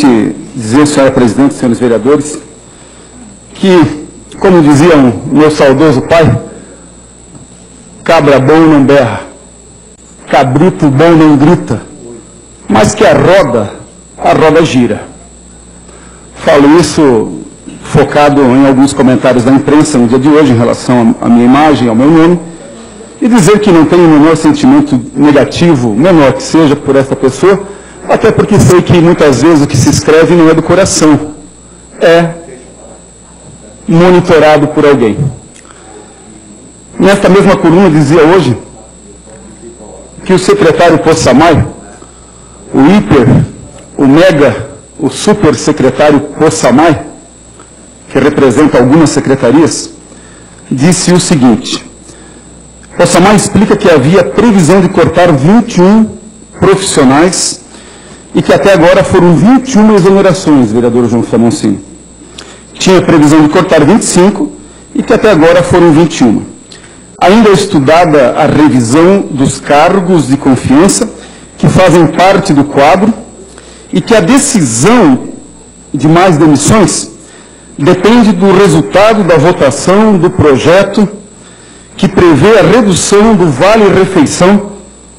primeiramente dizer, senhora presidente, senhores vereadores, que, como dizia meu saudoso pai, cabra bom não berra, cabrito bom não grita, mas que a roda gira. Falo isso focado em alguns comentários da imprensa no dia de hoje em relação à minha imagem, ao meu nome, e dizer que não tenho o menor sentimento negativo, menor que seja, por essa pessoa, até porque sei que muitas vezes o que se escreve não é do coração, é monitorado por alguém. Nesta mesma coluna dizia hoje que o secretário Possamay, o hiper, o mega, o super secretário Possamay, que representa algumas secretarias, disse o seguinte: Possamay explica que havia previsão de cortar 21 profissionais e que até agora foram 21 exonerações, vereador João Flamoncini. Tinha previsão de cortar 25 e que até agora foram 21. Ainda é estudada a revisão dos cargos de confiança que fazem parte do quadro e que a decisão de mais demissões depende do resultado da votação do projeto que prevê a redução do vale-refeição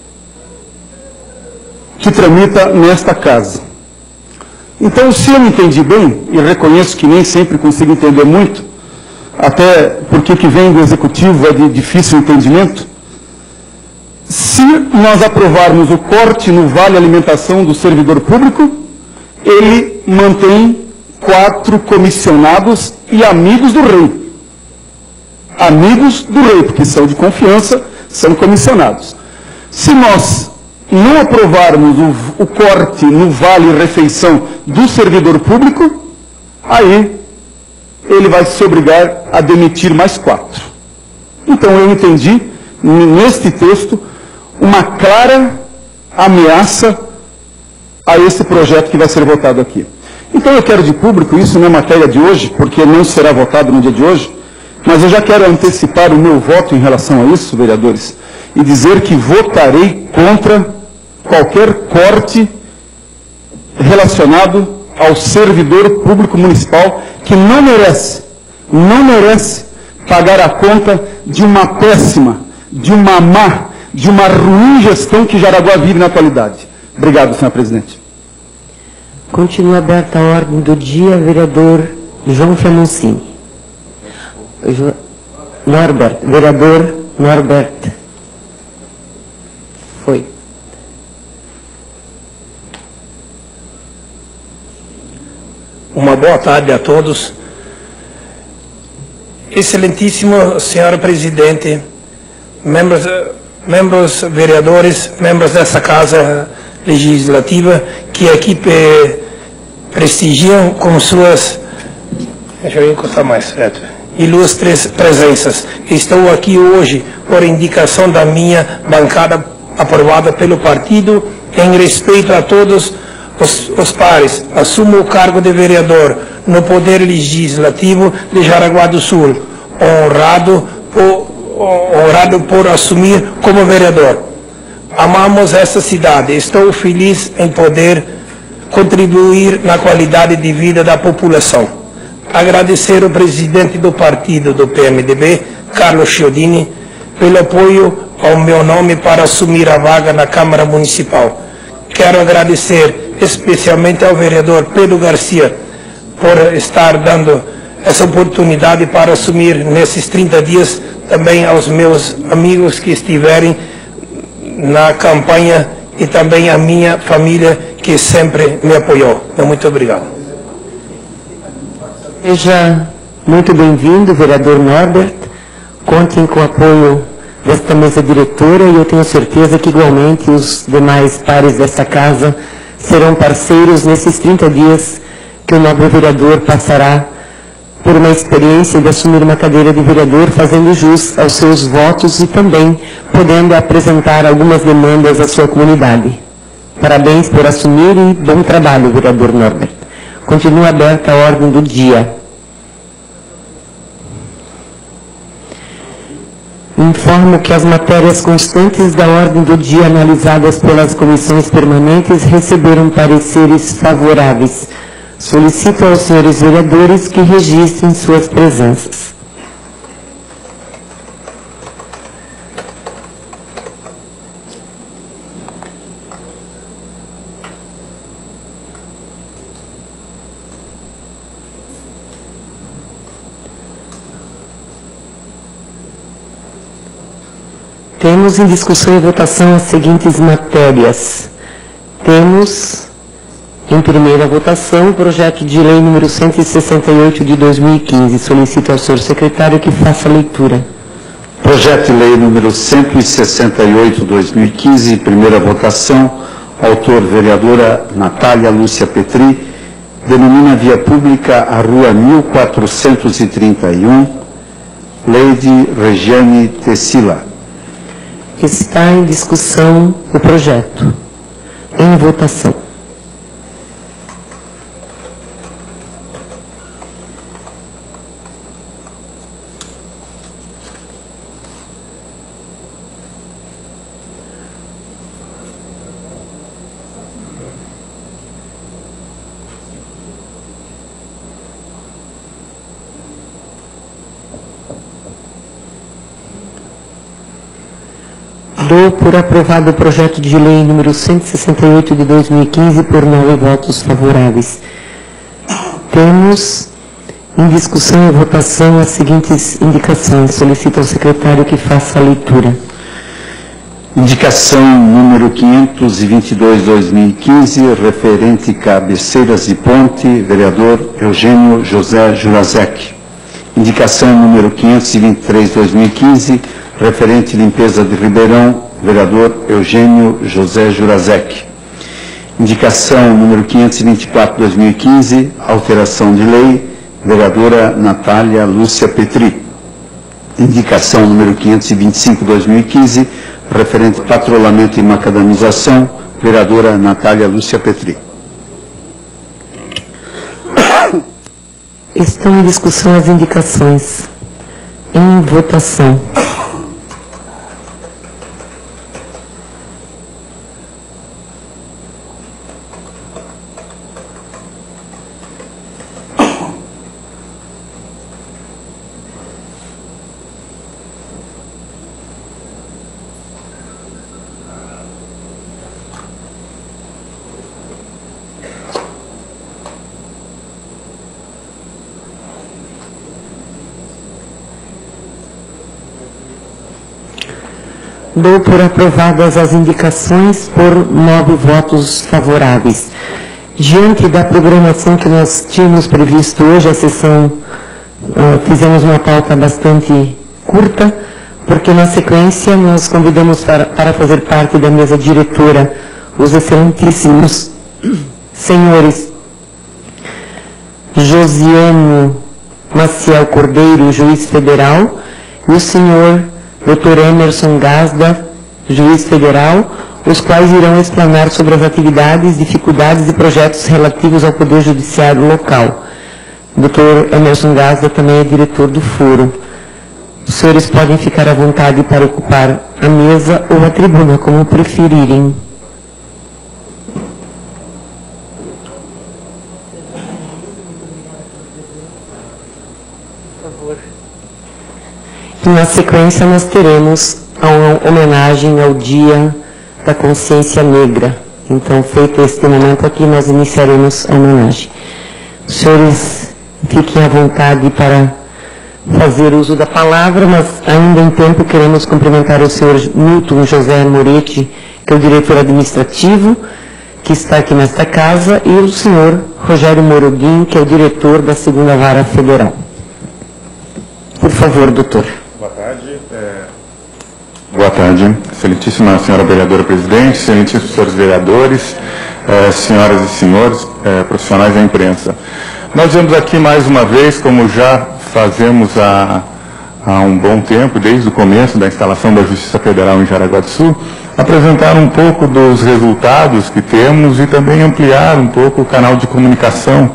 que tramita nesta casa. Então, se eu me entendi bem, e reconheço que nem sempre consigo entender muito, até porque o que vem do Executivo é de difícil entendimento, se nós aprovarmos o corte no vale alimentação do servidor público, ele mantém 4 comissionados e amigos do rei. Amigos do rei, porque são de confiança, são comissionados. Se nós não aprovarmos o corte no vale-refeição do servidor público, aí ele vai se obrigar a demitir mais 4. Então eu entendi, neste texto, uma clara ameaça a esse projeto que vai ser votado aqui. Então eu quero de público, isso não é matéria de hoje, porque não será votado no dia de hoje, mas eu já quero antecipar o meu voto em relação a isso, vereadores, e dizer que votarei contra qualquer corte relacionado ao servidor público municipal que não merece pagar a conta de uma péssima, de uma má, de uma ruim gestão que Jaraguá vive na atualidade. Obrigado, senhor presidente. Continua aberta a ordem do dia, vereador João Flamoncini. Vereador Norberto. Foi. Uma boa tarde a todos. Excelentíssimo senhora presidente, membros vereadores, membros dessa casa legislativa que aqui prestigiam com suas, deixa eu encostar mais, certo, ilustres presenças. Estou aqui hoje por indicação da minha bancada aprovada pelo partido, em respeito a todos os pares. Assumo o cargo de vereador no Poder Legislativo de Jaraguá do Sul, honrado por assumir como vereador. Amamos essa cidade. Estou feliz em poder contribuir na qualidade de vida da população. Agradecer ao presidente do partido do PMDB, Carlos Chiodini, pelo apoio ao meu nome para assumir a vaga na Câmara Municipal. Quero agradecer especialmente ao vereador Pedro Garcia por estar dando essa oportunidade para assumir nesses 30 dias, também aos meus amigos que estiverem na campanha e também a minha família que sempre me apoiou. Muito obrigado. Seja muito bem-vindo, vereador Norbert. Contem com o apoio desta mesa diretora e eu tenho certeza que igualmente os demais pares desta casa serão parceiros nesses 30 dias que o nobre vereador passará por uma experiência de assumir uma cadeira de vereador, fazendo jus aos seus votos e também podendo apresentar algumas demandas à sua comunidade. Parabéns por assumir e bom trabalho, vereador Norbert. Continua aberta a ordem do dia. Informo que as matérias constantes da ordem do dia analisadas pelas comissões permanentes receberam pareceres favoráveis. Solicito aos senhores vereadores que registrem suas presenças. Temos em discussão e votação as seguintes matérias. Temos, em primeira votação, o projeto de lei número 168 de 2015. Solicito ao senhor secretário que faça a leitura. Projeto de lei número 168 de 2015, primeira votação, autor vereadora Natália Lúcia Petri, denomina via pública a rua 1431, Leide Regiane Tessila. Está em discussão o projeto. Em votação. Dou por aprovado o projeto de lei número 168 de 2015 por 9 votos favoráveis. Temos em discussão e votação as seguintes indicações. Solicito ao secretário que faça a leitura. Indicação número 522/2015, referente cabeceiras de ponte, vereador Eugênio José Jurazek. Indicação número 523/2015, referente limpeza de Ribeirão, vereador Eugênio José Jurazek. Indicação número 524/2015, alteração de lei, vereadora Natália Lúcia Petri. Indicação número 525/2015, referente patrulhamento e macadamização, vereadora Natália Lúcia Petri. Estão em discussão as indicações. Em votação. Dou por aprovadas as indicações por 9 votos favoráveis. Diante da programação que nós tínhamos previsto hoje, a sessão, fizemos uma pauta bastante curta, porque na sequência nós convidamos para fazer parte da mesa diretora os excelentíssimos senhores Josiano Maciel Cordeiro, juiz federal, e o senhor Dr. Emerson Gazda, juiz federal, os quais irão explanar sobre as atividades, dificuldades e projetos relativos ao Poder Judiciário local. O Dr. Emerson Gazda também é diretor do foro. Os senhores podem ficar à vontade para ocupar a mesa ou a tribuna, como preferirem. E na sequência nós teremos uma homenagem ao Dia da Consciência Negra. Então, feito este momento aqui, nós iniciaremos a homenagem. Os senhores fiquem à vontade para fazer uso da palavra, mas ainda em tempo queremos cumprimentar o senhor Milton José Moretti, que é o diretor administrativo, que está aqui nesta casa, e o senhor Rogério Moroguin, que é o diretor da 2ª Vara Federal. Por favor, doutor. Boa tarde. Boa tarde, excelentíssima senhora vereadora presidente, excelentíssimos senhores vereadores, senhoras e senhores, profissionais da imprensa. Nós viemos aqui mais uma vez, como já fazemos há um bom tempo, desde o começo da instalação da Justiça Federal em Jaraguá do Sul, apresentar um pouco dos resultados que temos e também ampliar um pouco o canal de comunicação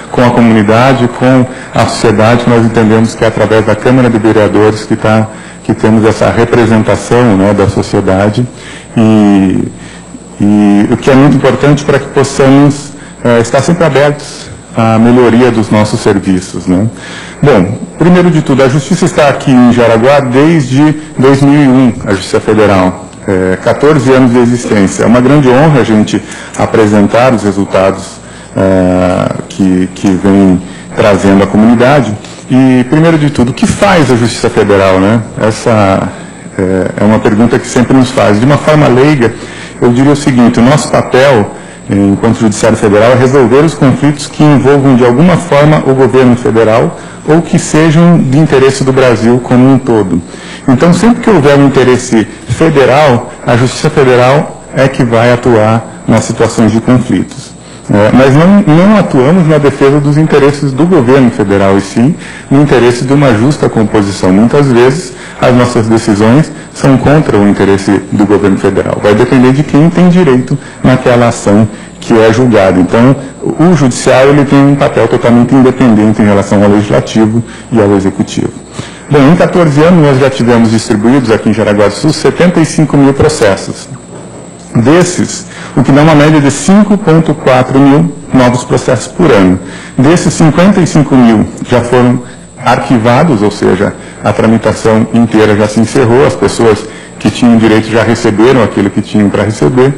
com a comunidade, com a sociedade. Nós entendemos que é através da Câmara de Vereadores que temos essa representação, né, da sociedade, e o que é muito importante para que possamos estar sempre abertos à melhoria dos nossos serviços, né? Bom, primeiro de tudo, a Justiça está aqui em Jaraguá desde 2001, a Justiça Federal, 14 anos de existência. É uma grande honra a gente apresentar os resultados que vem trazendo a comunidade. E, primeiro de tudo, o que faz a Justiça Federal, né? Essa é uma pergunta que sempre nos faz. De uma forma leiga, eu diria o seguinte: o nosso papel, enquanto Judiciário Federal, é resolver os conflitos que envolvam, de alguma forma, o governo federal ou que sejam de interesse do Brasil como um todo. Então, sempre que houver um interesse federal, a Justiça Federal é que vai atuar nas situações de conflitos. Mas não atuamos na defesa dos interesses do governo federal, e sim no interesse de uma justa composição. Muitas vezes, as nossas decisões são contra o interesse do governo federal. Vai depender de quem tem direito naquela ação que é julgada. Então, o judiciário ele tem um papel totalmente independente em relação ao legislativo e ao executivo. Bom, em 14 anos nós já tivemos distribuídos aqui em Jaraguá do Sul 75 mil processos. Desses, o que dá uma média de 5,4 mil novos processos por ano. Desses, 55 mil já foram arquivados, ou seja, a tramitação inteira já se encerrou, as pessoas que tinham direito já receberam aquilo que tinham para receber,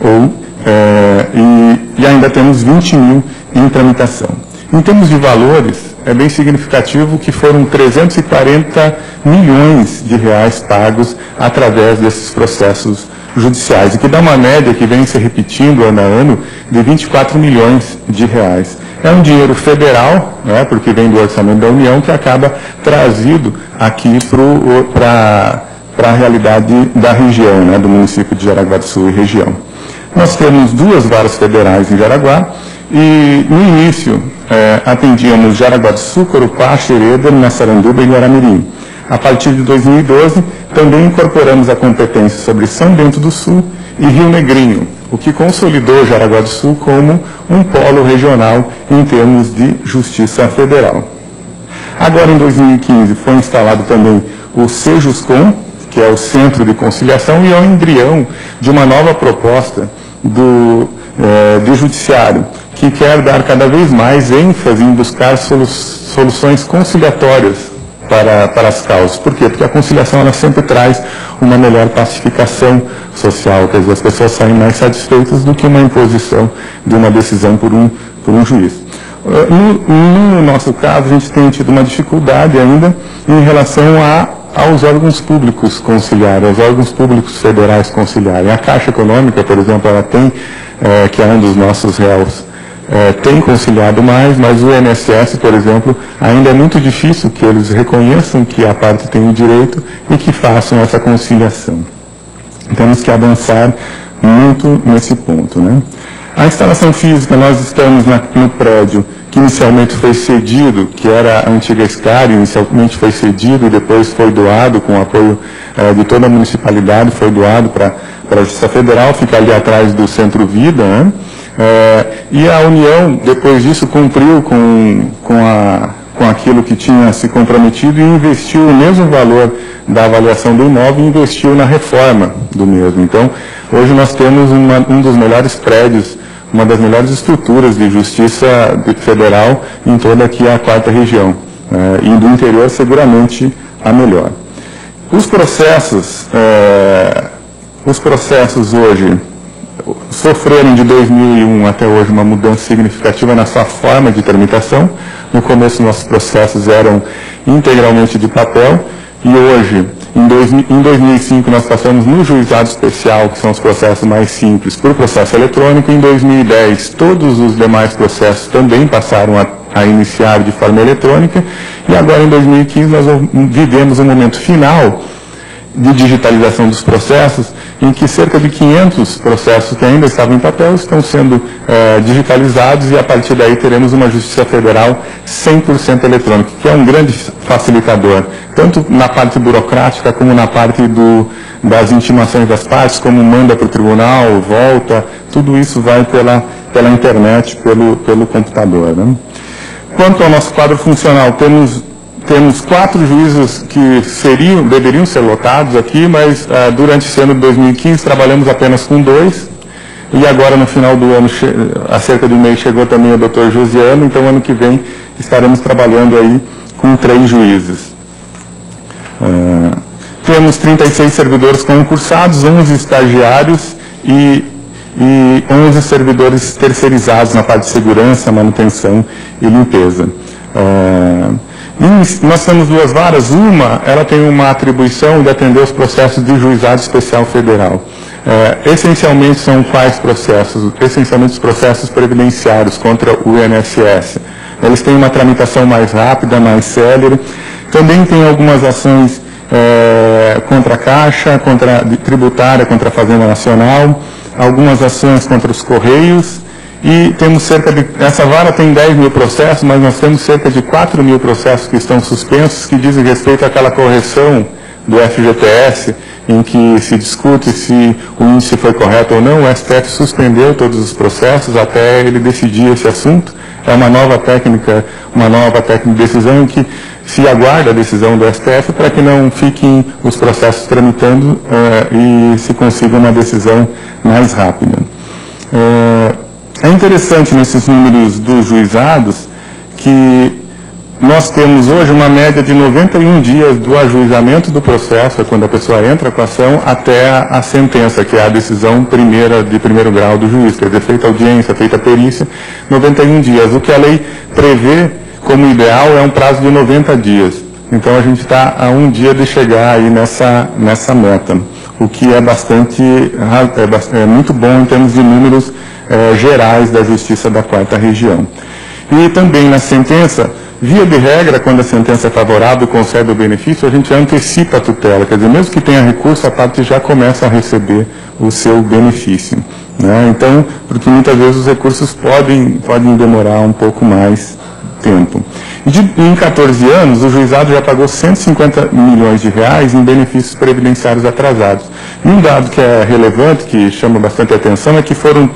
e ainda temos 20 mil em tramitação. Em termos de valores, é bem significativo que foram 340 milhões de reais pagos através desses processos judiciais, e que dá uma média que vem se repetindo ano a ano de 24 milhões de reais. É um dinheiro federal, né, porque vem do orçamento da União, que acaba trazido aqui para a realidade da região, né, do município de Jaraguá do Sul e região. Nós temos 2 varas federais em Jaraguá, e no início atendíamos Jaraguá do Sul, Corupá, Xereda, Massaranduba e Guaramirim. A partir de 2012, também incorporamos a competência sobre São Bento do Sul e Rio Negrinho, o que consolidou Jaraguá do Sul como um polo regional em termos de justiça federal. Agora, em 2015, foi instalado também o Sejuscom, que é o Centro de Conciliação, e é o embrião de uma nova proposta do Judiciário, que quer dar cada vez mais ênfase em buscar soluções conciliatórias para as causas. Por quê? Porque a conciliação ela sempre traz uma melhor pacificação social, quer dizer, as pessoas saem mais satisfeitas do que uma imposição de uma decisão por um juiz. No nosso caso, a gente tem tido uma dificuldade ainda em relação aos órgãos públicos conciliarem, aos órgãos públicos federais conciliarem. A Caixa Econômica, por exemplo, ela tem, que é um dos nossos réus, tem conciliado mais, mas o INSS, por exemplo, ainda é muito difícil que eles reconheçam que a parte tem o direito e que façam essa conciliação. Temos que avançar muito nesse ponto, né? A instalação física, nós estamos no prédio que inicialmente foi cedido, que era a antiga SCAR, inicialmente foi cedido e depois foi doado com o apoio de toda a municipalidade, foi doado para a Justiça Federal, fica ali atrás do Centro Vida, né? E a União, depois disso, cumpriu com aquilo que tinha se comprometido e investiu o mesmo valor da avaliação do imóvel e investiu na reforma do mesmo. Então, hoje nós temos um dos melhores prédios, uma das melhores estruturas de justiça federal em toda aqui a 4ª região. E do interior, seguramente, a melhor. Os processos hoje sofreram de 2001 até hoje uma mudança significativa na sua forma de tramitação. No começo, nossos processos eram integralmente de papel, e hoje, em 2005, nós passamos no juizado especial, que são os processos mais simples, por processo eletrônico. Em 2010, todos os demais processos também passaram a iniciar de forma eletrônica, e agora, em 2015, nós vivemos um momento final de digitalização dos processos, em que cerca de 500 processos que ainda estavam em papel estão sendo digitalizados, e a partir daí teremos uma Justiça Federal 100% eletrônica, que é um grande facilitador, tanto na parte burocrática como na parte das intimações das partes, como manda para o tribunal, volta, tudo isso vai pela internet, pelo computador, né? Quanto ao nosso quadro funcional, temos 4 juízos que deveriam ser lotados aqui, mas durante esse ano de 2015 trabalhamos apenas com 2, e agora no final do ano, há cerca de um mês, chegou também o Dr. Josiano, então ano que vem estaremos trabalhando aí com 3 juízes. Temos 36 servidores concursados, 11 estagiários e 11 servidores terceirizados na parte de segurança, manutenção e limpeza. Nós temos 2 varas. Uma, ela tem uma atribuição de atender os processos de juizado especial federal. Essencialmente são quais processos? Essencialmente os processos previdenciários contra o INSS. Eles têm uma tramitação mais rápida, mais célere. Também tem algumas ações contra a Caixa, tributária, contra a Fazenda Nacional, algumas ações contra os Correios, e temos essa vara tem 10 mil processos, mas nós temos cerca de 4 mil processos que estão suspensos, que dizem respeito àquela correção do FGTS, em que se discute se o índice foi correto ou não. O STF suspendeu todos os processos até ele decidir esse assunto. É uma nova técnica de decisão em que se aguarda a decisão do STF para que não fiquem os processos tramitando e se consiga uma decisão mais rápida. É interessante nesses números dos juizados que nós temos hoje uma média de 91 dias do ajuizamento do processo, quando a pessoa entra com a ação, até a sentença, que é a decisão de primeiro grau do juiz, quer dizer, feita a audiência, feita a perícia, 91 dias. O que a lei prevê como ideal é um prazo de 90 dias. Então a gente está a 1 dia de chegar aí nessa meta, o que é muito bom em termos de números gerais da Justiça da 4ª Região. E também na sentença, via de regra, quando a sentença é favorável e concede o benefício, a gente antecipa a tutela, quer dizer, mesmo que tenha recurso, a parte já começa a receber o seu benefício, né? Então, porque muitas vezes os recursos podem demorar um pouco mais tempo. Em 14 anos, o juizado já pagou 150 milhões de reais em benefícios previdenciários atrasados. E um dado que é relevante, que chama bastante atenção, é que foram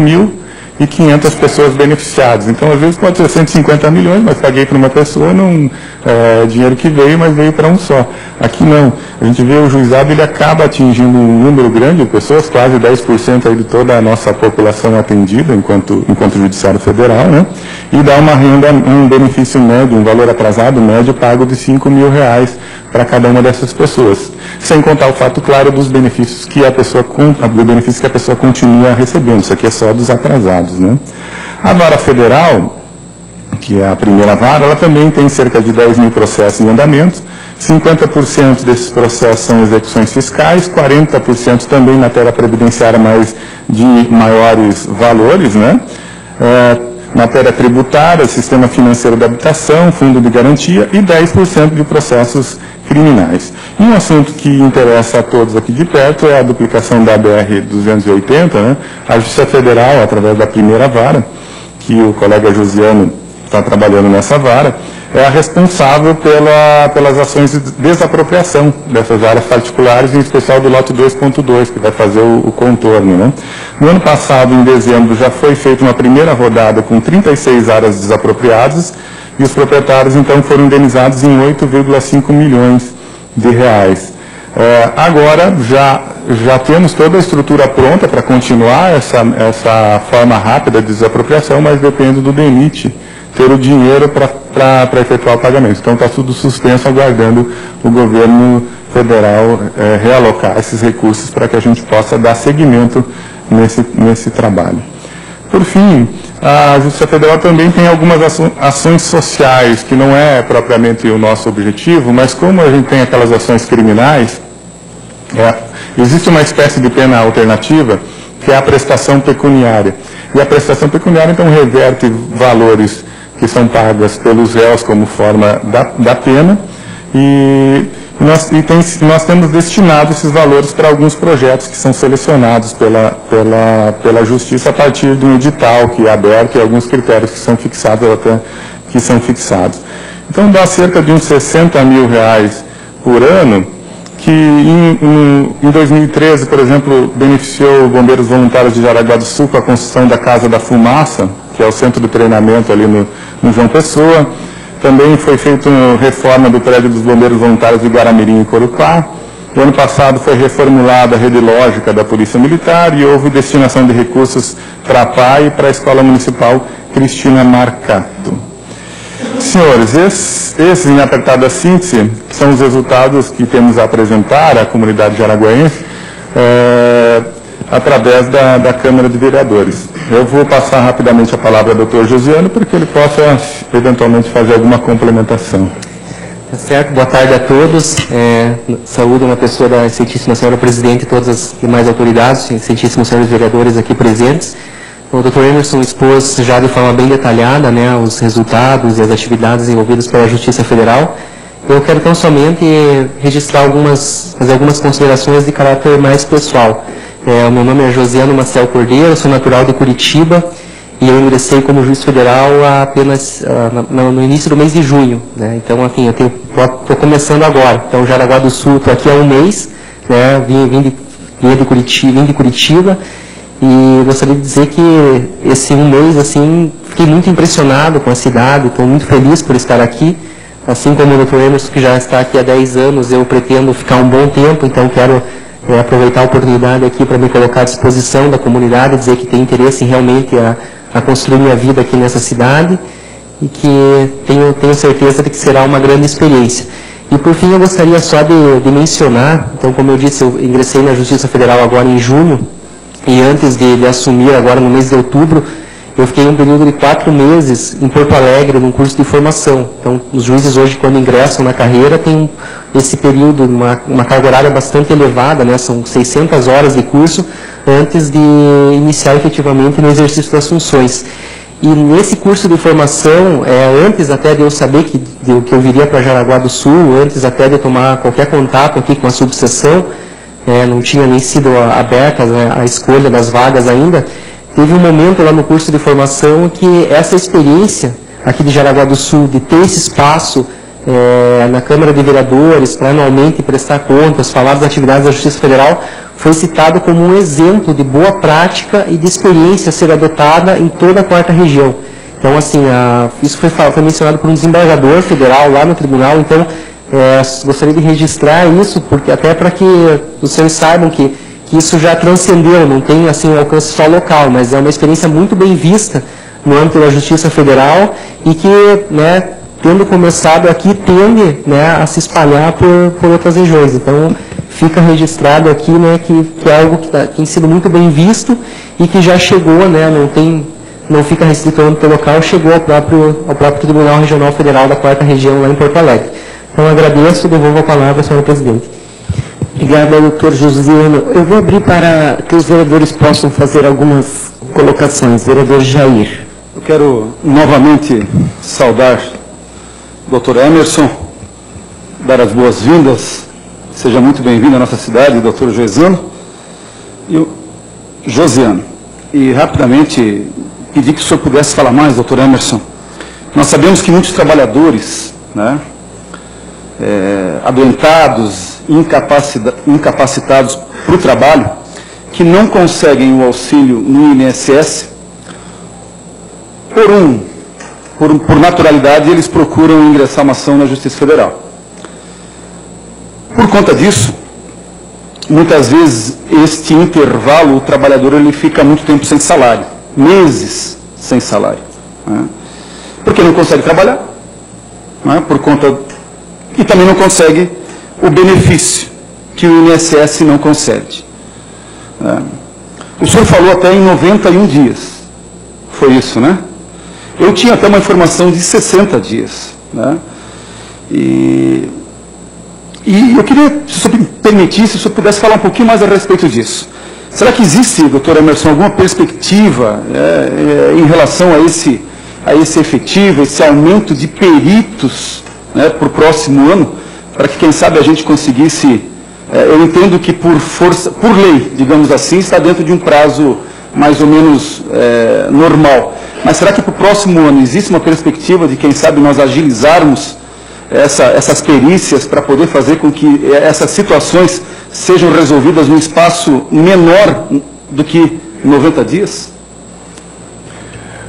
30.500 pessoas beneficiadas. Então, às vezes pode ser 150 milhões, mas paguei para uma pessoa, não é dinheiro que veio, mas veio para um só. Aqui não. A gente vê o juizado, ele acaba atingindo um número grande de pessoas, quase 10% aí de toda a nossa população atendida, enquanto judiciário federal, né? E dá uma renda, um benefício médio, um valor atrasado médio pago de R$5 mil para cada uma dessas pessoas. Sem contar o fato, claro, dos benefícios que a pessoa continua recebendo. Isso aqui é só dos atrasados, né? A vara federal, que é a primeira vara, ela também tem cerca de 10 mil processos em andamento. 50% desses processos são execuções fiscais, 40% também matéria previdenciária, mas de maiores valores, né? Matéria tributária, sistema financeiro da habitação, fundo de garantia e 10% de processos criminais. E um assunto que interessa a todos aqui de perto é a duplicação da BR-280, né? A Justiça Federal, através da primeira vara, que o colega Josiano está trabalhando nessa vara, é a responsável pelas ações de desapropriação dessas áreas particulares, em especial do lote 2.2, que vai fazer o contorno, né? No ano passado, em dezembro, já foi feita uma primeira rodada com 36 áreas desapropriadas, e os proprietários, então, foram indenizados em 8,5 milhões de reais. Agora, já temos toda a estrutura pronta para continuar essa forma rápida de desapropriação, mas depende do DENIT ter o dinheiro para efetuar o pagamento. Então, está tudo suspenso, aguardando o governo federal realocar esses recursos para que a gente possa dar seguimento nesse trabalho. Por fim, a Justiça Federal também tem algumas ações sociais, que não é propriamente o nosso objetivo, mas como a gente tem aquelas ações criminais, existe uma espécie de pena alternativa, que é a prestação pecuniária. E a prestação pecuniária, então, reverte valores que são pagas pelos réus como forma da pena, e nós temos destinado esses valores para alguns projetos que são selecionados pela Justiça a partir de um edital que é aberto e alguns critérios que são fixados. Então dá cerca de uns 60 mil reais por ano, que em 2013, por exemplo, beneficiou bombeiros voluntários de Jaraguá do Sul com a construção da Casa da Fumaça, que que é o centro de treinamento ali no João Pessoa. Também foi feita uma reforma do prédio dos bombeiros voluntários de Guaramirim e Corupá. O ano passado foi reformulada a rede lógica da Polícia Militar e houve destinação de recursos para a PAI e para a Escola Municipal Cristina Marcato. Senhores, esses em apertada síntese são os resultados que temos a apresentar à comunidade jaraguaense através da Câmara de Vereadores. Eu vou passar rapidamente a palavra ao Dr. Josiano para que ele possa eventualmente fazer alguma complementação. Tá certo, boa tarde a todos. Saúdo uma pessoa da Excelentíssima Senhora Presidente e todas as demais autoridades, Excelentíssimos senhores vereadores aqui presentes. O Dr. Emerson expôs já de forma bem detalhada, né, os resultados e as atividades envolvidas pela Justiça Federal. Eu quero tão somente registrar fazer algumas considerações de caráter mais pessoal. O meu nome é Josiano Maciel Cordeiro, sou natural de Curitiba e eu ingressei como juiz federal apenas no início do mês de junho, né? Então, enfim, eu estou começando agora. Então, Jaraguá do Sul, estou aqui há um mês, né? Vim de Curitiba e gostaria de dizer que esse um mês, assim, fiquei muito impressionado com a cidade, estou muito feliz por estar aqui. Assim como o Dr. Emerson, que já está aqui há 10 anos, eu pretendo ficar um bom tempo, então quero aproveitar a oportunidade aqui para me colocar à disposição da comunidade, dizer que tenho interesse em realmente a construir minha vida aqui nessa cidade e que tenho certeza de que será uma grande experiência. E por fim eu gostaria só de mencionar, então como eu disse, eu ingressei na Justiça Federal agora em junho e antes de assumir agora no mês de outubro, eu fiquei um período de 4 meses em Porto Alegre, num curso de formação. Então, os juízes hoje, quando ingressam na carreira, têm esse período, uma carga horária bastante elevada, né? São 600 horas de curso, antes de iniciar efetivamente no exercício das funções. E nesse curso de formação, antes até de eu saber que eu viria para Jaraguá do Sul, antes até de tomar qualquer contato aqui com a subseção, não tinha nem sido aberta a escolha das vagas ainda. Teve um momento lá no curso de formação que essa experiência aqui de Jaraguá do Sul, de ter esse espaço na Câmara de Vereadores, para anualmente prestar contas, falar das atividades da Justiça Federal, foi citado como um exemplo de boa prática e de experiência a ser adotada em toda a 4ª região. Então, assim, isso foi mencionado por um desembargador federal lá no tribunal, então gostaria de registrar isso, porque até para que os senhores saibam que isso já transcendeu, não tem assim um alcance só local, mas é uma experiência muito bem vista no âmbito da Justiça Federal e que, né, tendo começado aqui, tende, né, a se espalhar por outras regiões. Então, fica registrado aqui, né, que é algo que tem sido muito bem visto e que já chegou, né, não fica restrito ao âmbito local, chegou ao próprio Tribunal Regional Federal da 4ª Região lá em Porto Alegre. Então, agradeço e devolvo a palavra, senhora presidente. Obrigada, doutor Josiano. Eu vou abrir para que os vereadores possam fazer algumas colocações. Vereador Jair. Eu quero novamente saudar o doutor Emerson, dar as boas-vindas. Seja muito bem-vindo à nossa cidade, doutor Josiano. E rapidamente pedir que o senhor pudesse falar mais, doutor Emerson. Nós sabemos que muitos trabalhadores, né, adoentados, incapacitados para o trabalho, que não conseguem o auxílio no INSS, por naturalidade, eles procuram ingressar uma ação na Justiça Federal. Por conta disso, muitas vezes, este intervalo, o trabalhador ele fica muito tempo sem salário, meses sem salário, né? Porque não consegue trabalhar, né? E também não consegue o benefício que o INSS não concede. O senhor falou até em 91 dias. Foi isso, né? Eu tinha até uma informação de 60 dias. Né? E eu queria, se o senhor me permitisse, se o senhor pudesse falar um pouquinho mais a respeito disso. Será que existe, doutor Emerson, alguma perspectiva em relação a esse efetivo, esse aumento de peritos, né, para o próximo ano, para que, quem sabe, a gente conseguisse... eu entendo que, por lei, digamos assim, está dentro de um prazo mais ou menos normal. Mas será que para o próximo ano existe uma perspectiva de, quem sabe, nós agilizarmos essas perícias para poder fazer com que essas situações sejam resolvidas num espaço menor do que 90 dias?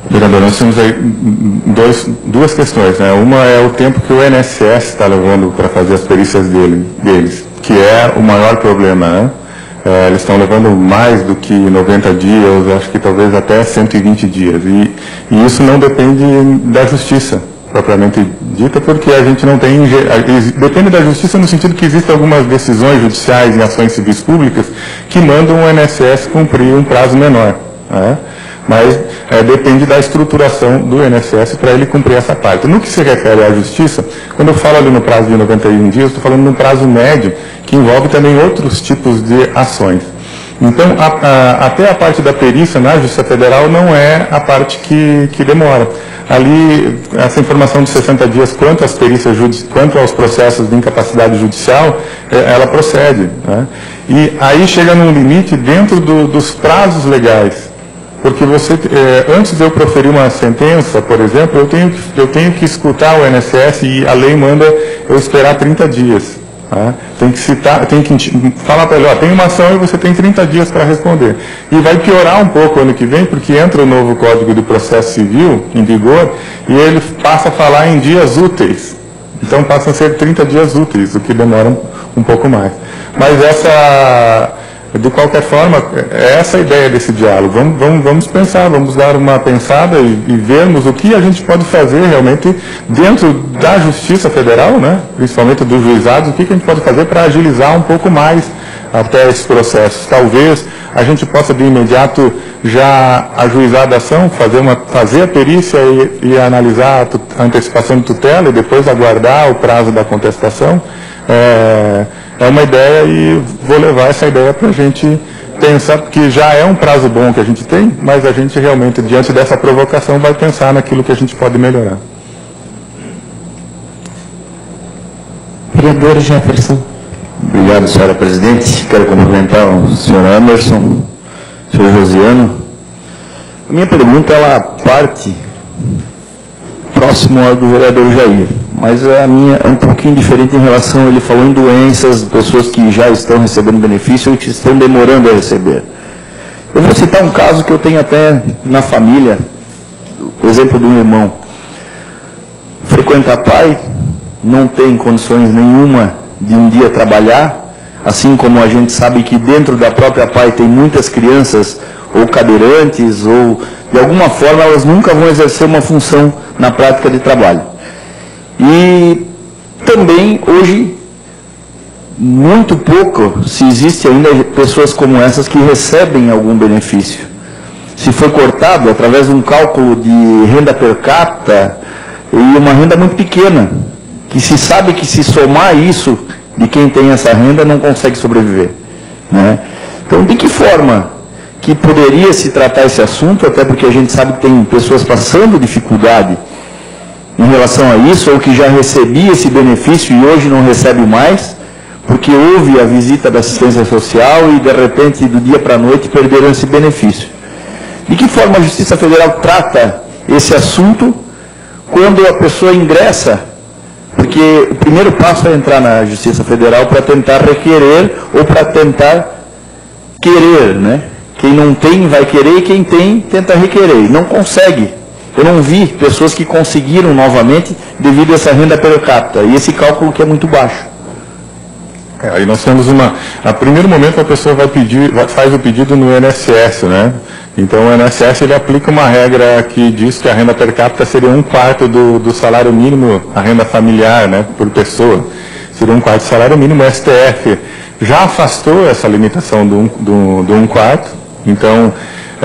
Vereador, nós temos aí duas questões, né? Uma é o tempo que o INSS está levando para fazer as perícias deles, que é o maior problema, né? Eles estão levando mais do que 90 dias, acho que talvez até 120 dias. E isso não depende da justiça, propriamente dita, porque a gente não tem... Depende da justiça no sentido que existem algumas decisões judiciais em ações civis públicas que mandam o INSS cumprir um prazo menor, né? Mas depende da estruturação do INSS para ele cumprir essa parte. No que se refere à justiça, quando eu falo ali no prazo de 91 dias, estou falando no prazo médio, que envolve também outros tipos de ações. Então, até a parte da perícia na Justiça Federal não é a parte que demora. Ali, essa informação de 60 dias quanto às perícias quanto aos processos de incapacidade judicial, ela procede, né? E aí chega num limite dentro dos prazos legais. Porque você, antes de eu proferir uma sentença, por exemplo, eu tenho que escutar o INSS e a lei manda eu esperar 30 dias. Tá? Tem que falar para ele, ó, tem uma ação e você tem 30 dias para responder. E vai piorar um pouco ano que vem, porque entra o novo Código de Processo Civil em vigor e ele passa a falar em dias úteis. Então passam a ser 30 dias úteis, o que demora um pouco mais. Mas de qualquer forma, é essa a ideia desse diálogo. Vamos pensar, vamos dar uma pensada e vermos o que a gente pode fazer realmente dentro da Justiça Federal, né? Principalmente dos juizados, o que a gente pode fazer para agilizar um pouco mais até esses processos. Talvez a gente possa de imediato já ajuizar a ação, fazer a perícia e analisar a antecipação de tutela e depois aguardar o prazo da contestação. É uma ideia e vou levar essa ideia para a gente pensar, porque já é um prazo bom que a gente tem, mas a gente realmente, diante dessa provocação, vai pensar naquilo que a gente pode melhorar. Vereador Jefferson. Obrigado, senhora presidente. Quero cumprimentar o senhor Emerson, o senhor Josiano. A minha pergunta, ela parte próximo ao do vereador Jair, mas a minha é um pouquinho diferente em relação, ele falou em doenças, pessoas que já estão recebendo benefício e que estão demorando a receber. Eu vou citar um caso que eu tenho até na família, o exemplo de um irmão. Frequenta pai, não tem condições nenhuma de um dia trabalhar, assim como a gente sabe que dentro da própria pai tem muitas crianças ou cadeirantes, ou de alguma forma elas nunca vão exercer uma função na prática de trabalho. E também hoje, muito pouco, se existe ainda pessoas como essas que recebem algum benefício. Se foi cortado através de um cálculo de renda per capita e uma renda muito pequena, que se sabe que se somar isso de quem tem essa renda não consegue sobreviver, né? Então, de que forma que poderia se tratar esse assunto, até porque a gente sabe que tem pessoas passando dificuldade em relação a isso, ou que já recebia esse benefício e hoje não recebe mais, porque houve a visita da assistência social e, de repente, do dia para a noite, perderam esse benefício. De que forma a Justiça Federal trata esse assunto quando a pessoa ingressa? Porque o primeiro passo é entrar na Justiça Federal para tentar requerer ou para tentar querer, né? Quem não tem vai querer e quem tem tenta requerer. E não consegue. Eu não vi pessoas que conseguiram novamente devido a essa renda per capita. E esse cálculo que é muito baixo. Aí nós temos a primeiro momento a pessoa faz o pedido no INSS, né? Então o INSS ele aplica uma regra que diz que a renda per capita seria 1/4 do salário mínimo, a renda familiar, né, por pessoa. Seria 1/4 do salário mínimo. O STF já afastou essa limitação do 1/4. Então,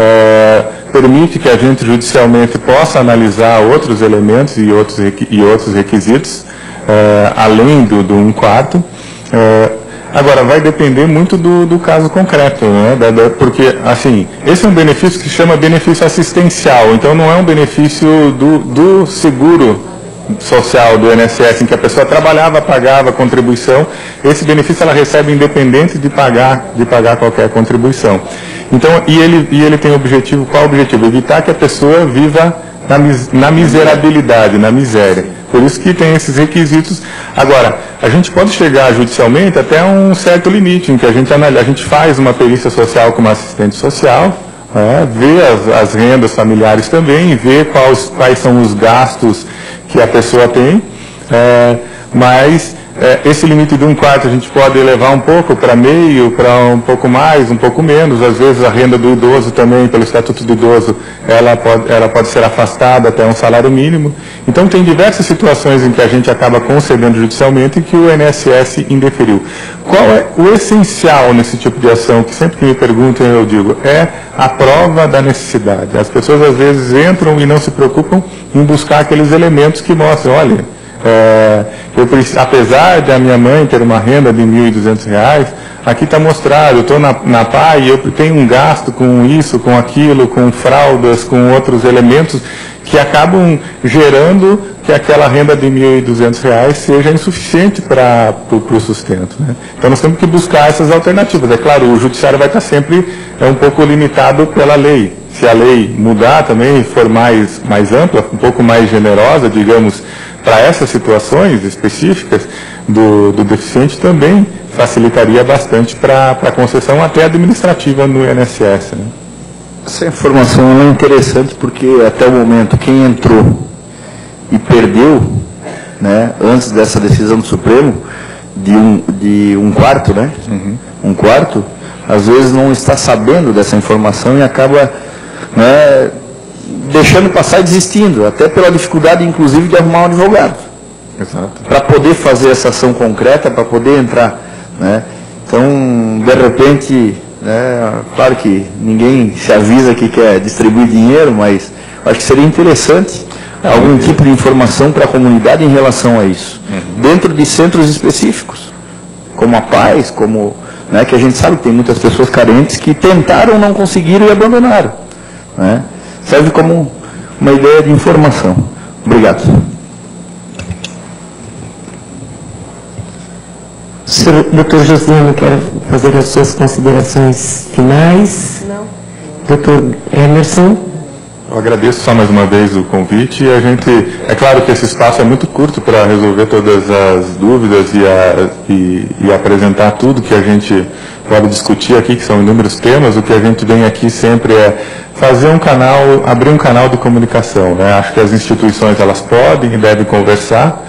permite que a gente judicialmente possa analisar outros elementos e outros requisitos, além do 1/4. Agora, vai depender muito do caso concreto, né? Porque, assim, esse é um benefício que se chama benefício assistencial, então não é um benefício do seguro social do INSS, em que a pessoa trabalhava, pagava contribuição. Esse benefício ela recebe independente de pagar qualquer contribuição. Então, e ele tem objetivo, qual o objetivo? Evitar que a pessoa viva na miserabilidade, na miséria. Por isso que tem esses requisitos. Agora, a gente pode chegar judicialmente até um certo limite, em que a gente faz uma perícia social como assistente social, ver as rendas familiares também, ver quais são os gastos que a pessoa tem, mas esse limite de 1/4 a gente pode elevar um pouco para meio, para um pouco mais, um pouco menos. Às vezes a renda do idoso também, pelo Estatuto do Idoso, ela pode ser afastada até um salário mínimo. Então tem diversas situações em que a gente acaba concedendo judicialmente e que o INSS indeferiu. Qual é o essencial nesse tipo de ação, que sempre que me perguntam eu digo, é a prova da necessidade. As pessoas às vezes entram e não se preocupam em buscar aqueles elementos que mostram, olha, apesar de a minha mãe ter uma renda de R$ 1.200, aqui está mostrado, eu estou na PAI e eu tenho um gasto com isso, com aquilo, com fraldas, com outros elementos que acabam gerando que aquela renda de R$ 1.200 seja insuficiente para o sustento. Né? Então nós temos que buscar essas alternativas. É claro, o judiciário vai estar sempre um pouco limitado pela lei. Se a lei mudar também, for mais ampla, um pouco mais generosa, digamos, para essas situações específicas do deficiente, também facilitaria bastante para a concessão até administrativa no INSS. Né? Essa informação é interessante porque até o momento quem entrou e perdeu, né, antes dessa decisão do Supremo, de 1/4, né? Uhum. 1/4, às vezes não está sabendo dessa informação e acaba, né, deixando passar e desistindo, até pela dificuldade, inclusive, de arrumar um advogado. Exato. Para poder fazer essa ação concreta, para poder entrar. Né? Então, de repente, né, claro que ninguém se avisa que quer distribuir dinheiro, mas acho que seria interessante algum tipo de informação para a comunidade em relação a isso. Uhum. Dentro de centros específicos, como a Paz, como, né, que a gente sabe que tem muitas pessoas carentes que tentaram, não conseguiram e abandonaram. Né? Serve como uma ideia de informação. Obrigado. Senhor Dr. Josiano, quer fazer as suas considerações finais? Não. Dr. Emerson? Eu agradeço só mais uma vez o convite e a gente, é claro que esse espaço é muito curto para resolver todas as dúvidas e apresentar tudo que a gente pode discutir aqui, que são inúmeros temas. O que a gente vem aqui sempre é fazer um canal, abrir um canal de comunicação. Né? Acho que as instituições elas podem e devem conversar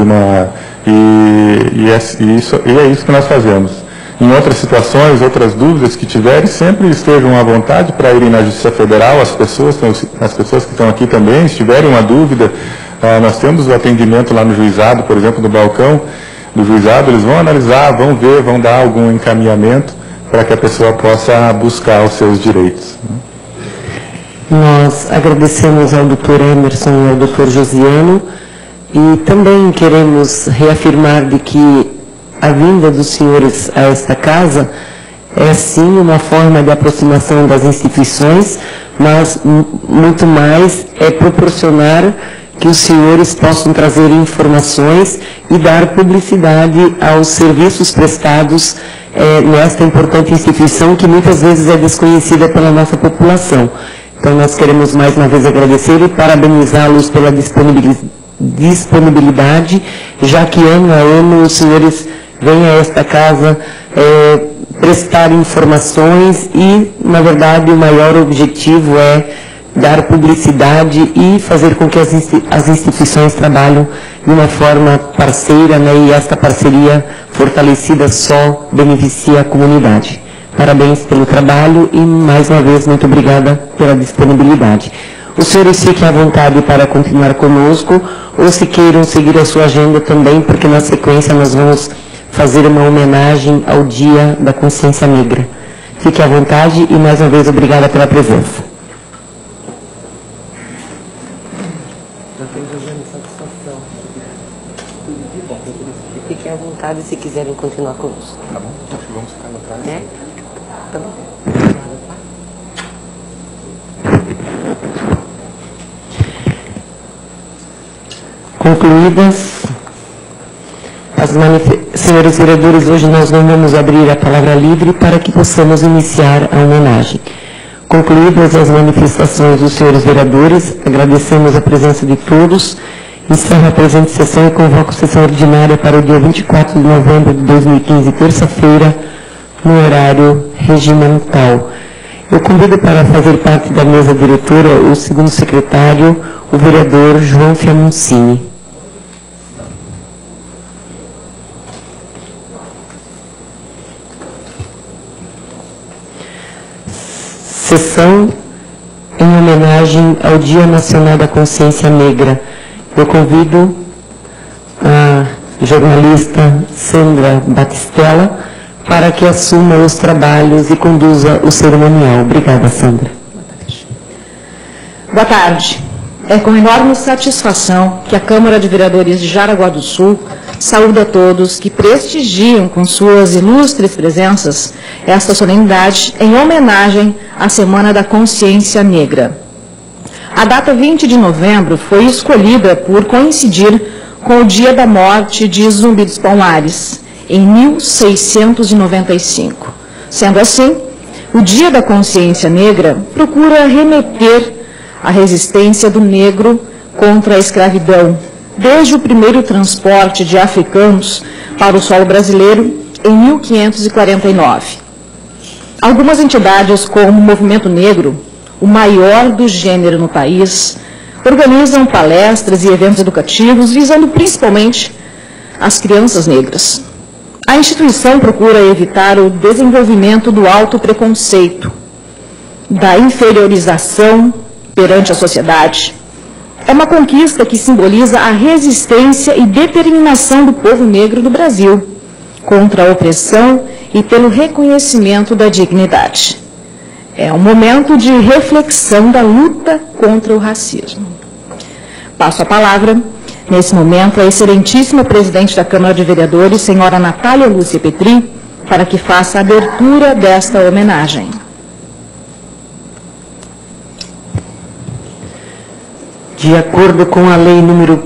e é isso que nós fazemos. Em outras situações, outras dúvidas que tiverem, sempre estejam à vontade para irem na Justiça Federal, as pessoas que estão aqui também, se tiverem uma dúvida, nós temos o atendimento lá no juizado, por exemplo, no balcão do juizado, eles vão analisar, vão ver, vão dar algum encaminhamento para que a pessoa possa buscar os seus direitos. Nós agradecemos ao Dr. Emerson e ao Dr. Josiano e também queremos reafirmar de que a vinda dos senhores a esta casa é sim uma forma de aproximação das instituições, mas muito mais é proporcionar que os senhores possam trazer informações e dar publicidade aos serviços prestados nesta importante instituição que muitas vezes é desconhecida pela nossa população. Então nós queremos mais uma vez agradecer e parabenizá-los pela disponibilidade, já que ano a ano os senhores vêm a esta casa prestar informações e, na verdade, o maior objetivo é dar publicidade e fazer com que as instituições trabalhem de uma forma parceira, né, e esta parceria fortalecida só beneficia a comunidade. Parabéns pelo trabalho e, mais uma vez, muito obrigada pela disponibilidade. Os senhores fiquem à vontade para continuar conosco ou se queiram seguir a sua agenda também, porque na sequência nós vamos fazer uma homenagem ao Dia da Consciência Negra. Fique à vontade e, mais uma vez, obrigada pela presença. Fiquem à vontade se quiserem continuar conosco. Tá bom, acho que vamos ficar atrás. É? Tá bom. Concluídas as senhores vereadores, hoje nós não vamos abrir a palavra livre para que possamos iniciar a homenagem. Concluídas as manifestações dos senhores vereadores, agradecemos a presença de todos, encerro a presente sessão e convoco a sessão ordinária para o dia 24 de novembro de 2015, terça-feira, no horário regimental. Eu convido para fazer parte da mesa diretora o segundo secretário, o vereador João Fiamoncini. Sessão em homenagem ao Dia Nacional da Consciência Negra. Eu convido a jornalista Sandra Batistella para que assuma os trabalhos e conduza o cerimonial. Obrigada, Sandra. Boa tarde. É com enorme satisfação que a Câmara de Vereadores de Jaraguá do Sul saúda a todos que prestigiam com suas ilustres presenças esta solenidade em homenagem à Semana da Consciência Negra. A data 20 de novembro foi escolhida por coincidir com o dia da morte de Zumbi dos Palmares, em 1695. Sendo assim, o Dia da Consciência Negra procura remeter à resistência do negro contra a escravidão, desde o primeiro transporte de africanos para o solo brasileiro em 1549. Algumas entidades, como o Movimento Negro, o maior do gênero no país, organizam palestras e eventos educativos visando principalmente as crianças negras. A instituição procura evitar o desenvolvimento do autopreconceito, da inferiorização perante a sociedade. É uma conquista que simboliza a resistência e determinação do povo negro do Brasil contra a opressão e pelo reconhecimento da dignidade. É um momento de reflexão da luta contra o racismo. Passo a palavra, nesse momento, à excelentíssima presidente da Câmara de Vereadores, senhora Natália Lúcia Petri, para que faça a abertura desta homenagem. De acordo com a Lei número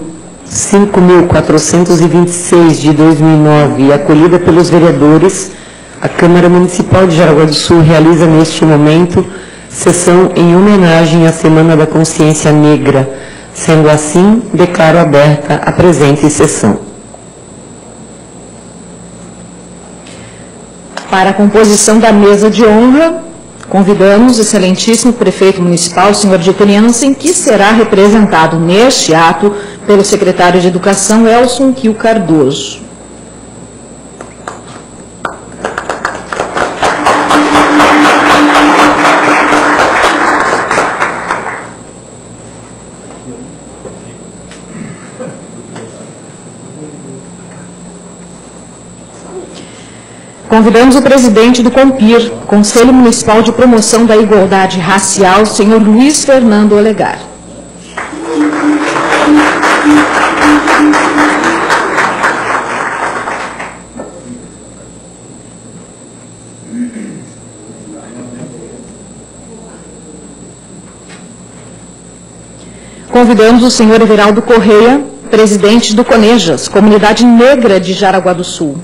5.426 de 2009, acolhida pelos vereadores, a Câmara Municipal de Jaraguá do Sul realiza neste momento sessão em homenagem à Semana da Consciência Negra. Sendo assim, declaro aberta a presente sessão. Para a composição da mesa de honra, convidamos o excelentíssimo prefeito municipal, senhor Dieter Jansen, que será representado neste ato pelo secretário de Educação, Elson Kio Cardoso. Convidamos o presidente do COMPIR, Conselho Municipal de Promoção da Igualdade Racial, senhor Luiz Fernando Olegar. Convidamos o senhor Everaldo Correia, presidente do CONEJAS, Comunidade Negra de Jaraguá do Sul.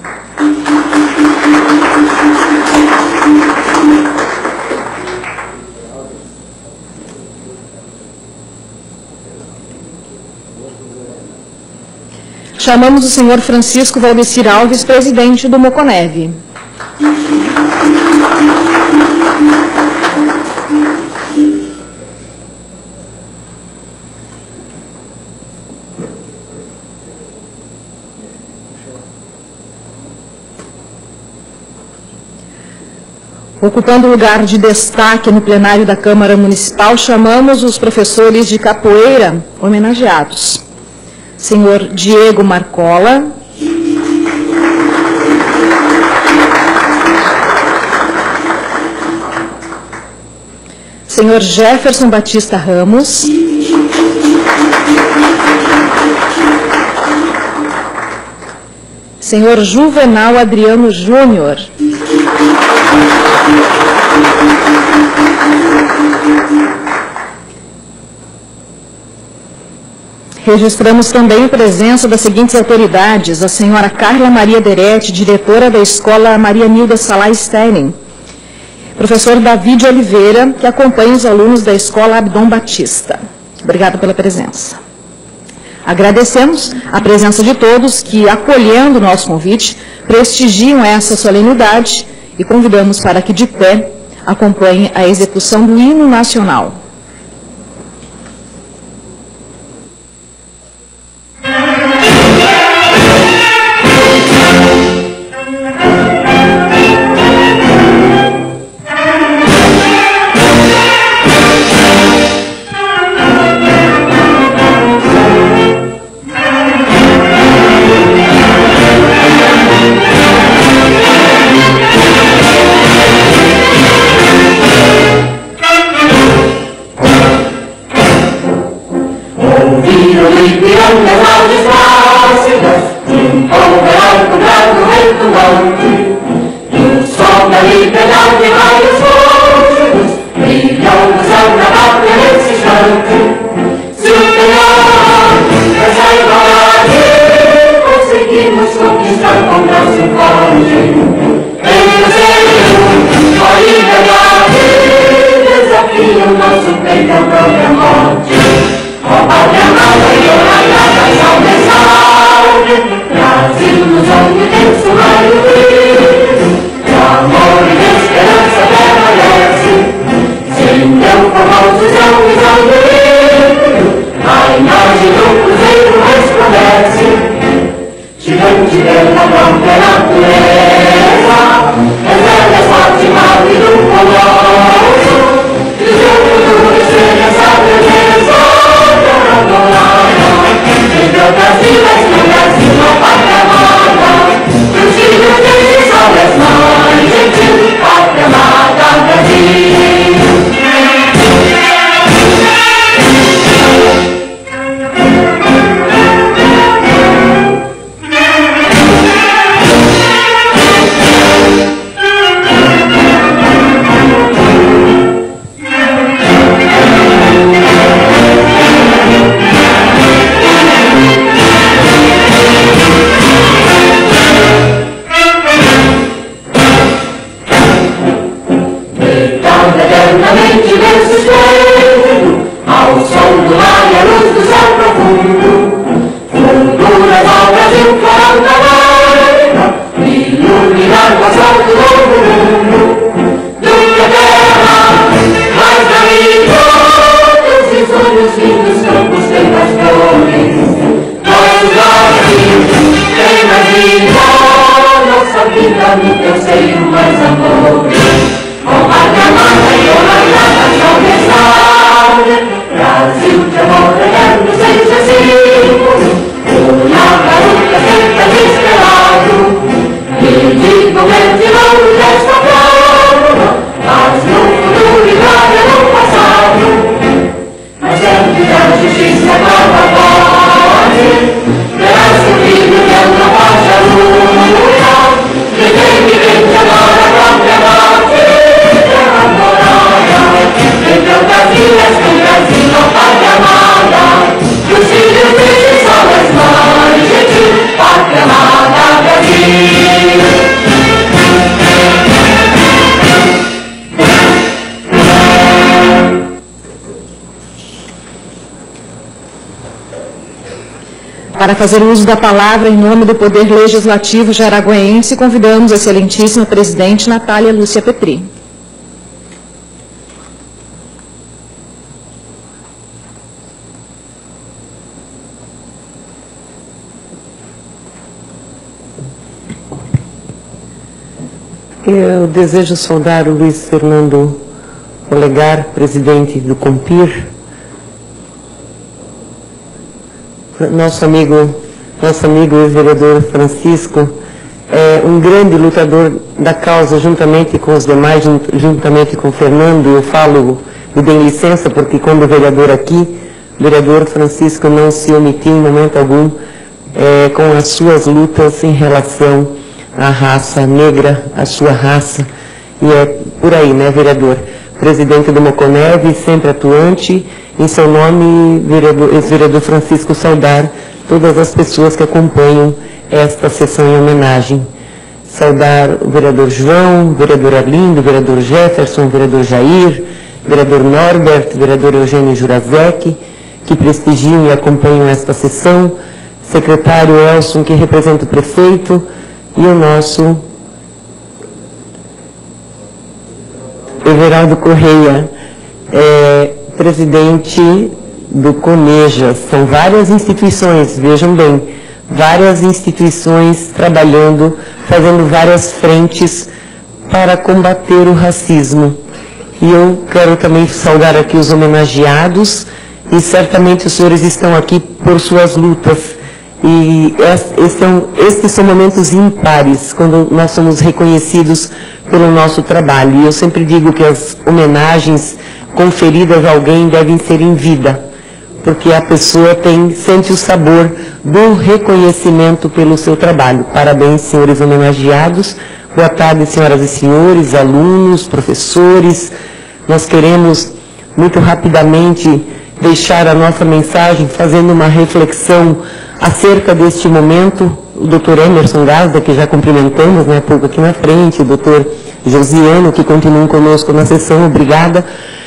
Chamamos o senhor Francisco Valdecir Alves, presidente do Moconeve. Ocupando o lugar de destaque no plenário da Câmara Municipal, chamamos os professores de capoeira homenageados. Senhor Diego Marcola, senhor Jefferson Batista Ramos, senhor Juvenal Adriano Júnior, registramos também a presença das seguintes autoridades: a senhora Carla Maria Deretti, diretora da Escola Maria Nilda Salai Sterling, professor David Oliveira, que acompanha os alunos da Escola Abdom Batista. Obrigada pela presença. Agradecemos a presença de todos que, acolhendo o nosso convite, prestigiam essa solenidade e convidamos para que, de pé, acompanhe a execução do hino nacional. Para fazer uso da palavra em nome do Poder Legislativo Jaraguaense, convidamos a excelentíssima presidente Natália Lúcia Petri. Eu desejo saudar o Luiz Fernando Olegar, presidente do COMPIR, nosso amigo ex-vereador Francisco, é um grande lutador da causa, juntamente com os demais, juntamente com o Fernando. Eu falo, me dêem licença, porque quando vereador aqui, o vereador Francisco não se omitiu em momento algum com as suas lutas em relação à raça negra, à sua raça, e é por aí, né, vereador? Presidente do Moconeve, sempre atuante. Em seu nome, ex-vereador Francisco, saudar todas as pessoas que acompanham esta sessão em homenagem. Saudar o vereador João, o vereador Arlindo, o vereador Jefferson, o vereador Jair, o vereador Norbert, o vereador Eugênio Jurazek, que prestigiam e acompanham esta sessão, secretário Elson, que representa o prefeito, e o nosso Everaldo Correia, presidente do CONEJA. São várias instituições, vejam bem, várias instituições trabalhando, fazendo várias frentes para combater o racismo. E eu quero também saudar aqui os homenageados, e certamente os senhores estão aqui por suas lutas. E estes são momentos ímpares, quando nós somos reconhecidos pelo nosso trabalho. E eu sempre digo que as homenagens conferidas a alguém devem ser em vida, porque a pessoa sente o sabor do reconhecimento pelo seu trabalho. Parabéns, senhores homenageados. Boa tarde, senhoras e senhores, alunos, professores. Nós queremos, muito rapidamente, deixar a nossa mensagem fazendo uma reflexão acerca deste momento. O Dr. Emerson Gazda, que já cumprimentamos, né, pouco aqui na frente, o Dr. Josiano, que continuam conosco na sessão, obrigada.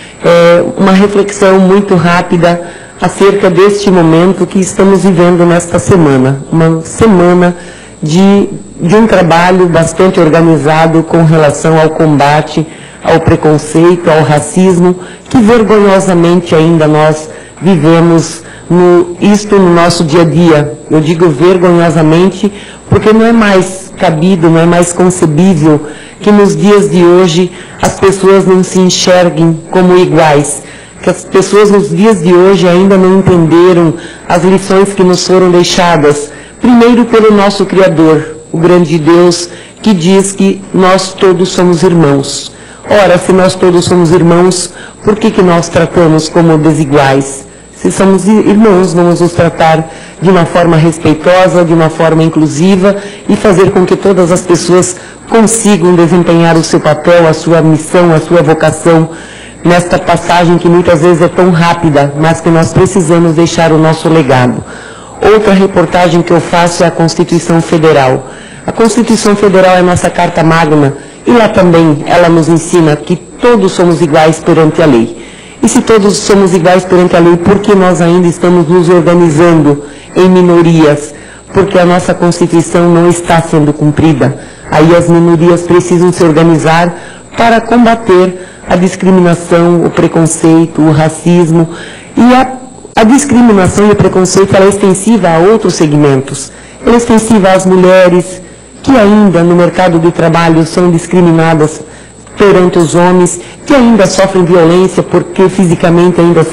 Uma reflexão muito rápida acerca deste momento que estamos vivendo nesta semana. Uma semana de um trabalho bastante organizado com relação ao combate ao preconceito, ao racismo, que vergonhosamente ainda nós vivemos isto no nosso dia a dia. Eu digo vergonhosamente porque não é mais cabido, não é mais concebível que nos dias de hoje as pessoas não se enxerguem como iguais, que as pessoas nos dias de hoje ainda não entenderam as lições que nos foram deixadas, primeiro pelo nosso Criador, o grande Deus, que diz que nós todos somos irmãos. Ora, se nós todos somos irmãos, por que nós tratamos como desiguais? Se somos irmãos, vamos nos tratar de uma forma respeitosa, de uma forma inclusiva e fazer com que todas as pessoas consigam desempenhar o seu papel, a sua missão, a sua vocação, nesta passagem que muitas vezes é tão rápida, mas que nós precisamos deixar o nosso legado. Outra reportagem que eu faço é a Constituição Federal. A Constituição Federal é nossa Carta Magna, e lá também ela nos ensina que todos somos iguais perante a lei. E se todos somos iguais perante a lei, por que nós ainda estamos nos organizando em minorias? Porque a nossa Constituição não está sendo cumprida. Aí as minorias precisam se organizar para combater a discriminação, o preconceito, o racismo. E a discriminação e o preconceito ela é extensiva a outros segmentos. Ela é extensiva às mulheres, que ainda no mercado de trabalho são discriminadas perante os homens, que ainda sofrem violência porque fisicamente ainda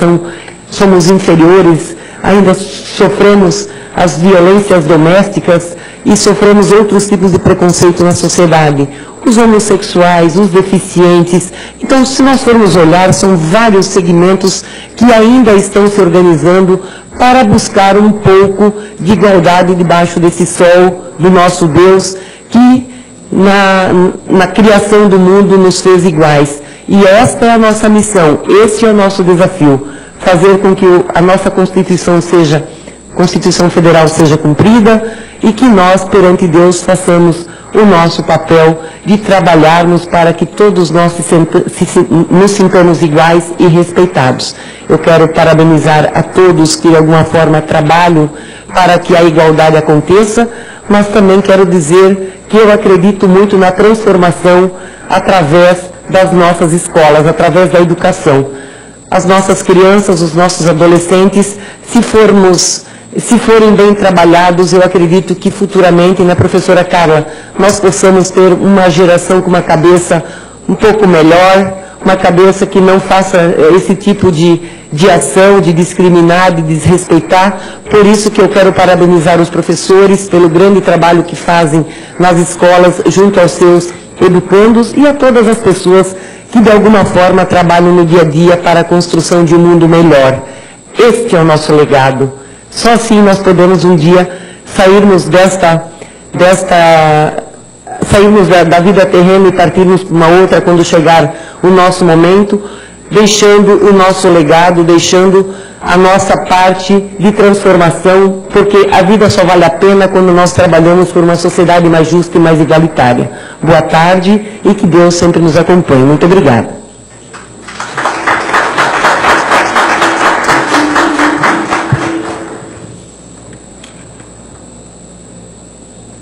somos inferiores, ainda sofremos as violências domésticas e sofremos outros tipos de preconceito na sociedade. Os homossexuais, os deficientes. Então, se nós formos olhar, são vários segmentos que ainda estão se organizando para buscar um pouco de igualdade debaixo desse sol do nosso Deus, que na criação do mundo nos fez iguais. E esta é a nossa missão, este é o nosso desafio, fazer com que a nossa Constituição Federal seja cumprida e que nós, perante Deus, façamos o nosso papel de trabalharmos para que todos nós nos sintamos iguais e respeitados. Eu quero parabenizar a todos que de alguma forma trabalham para que a igualdade aconteça, mas também quero dizer que eu acredito muito na transformação através das nossas escolas, através da educação. As nossas crianças, os nossos adolescentes, se forem bem trabalhados, eu acredito que futuramente, né, professora Carla, nós possamos ter uma geração com uma cabeça um pouco melhor, uma cabeça que não faça esse tipo de ação, de discriminar, de desrespeitar. Por isso que eu quero parabenizar os professores pelo grande trabalho que fazem nas escolas, junto aos seus educandos e a todas as pessoas que de alguma forma trabalham no dia a dia para a construção de um mundo melhor. Este é o nosso legado. Só assim nós podemos um dia sairmos sairmos da vida terrena e partirmos para uma outra quando chegar o nosso momento, deixando o nosso legado, deixando a nossa parte de transformação, porque a vida só vale a pena quando nós trabalhamos por uma sociedade mais justa e mais igualitária. Boa tarde e que Deus sempre nos acompanhe. Muito obrigada.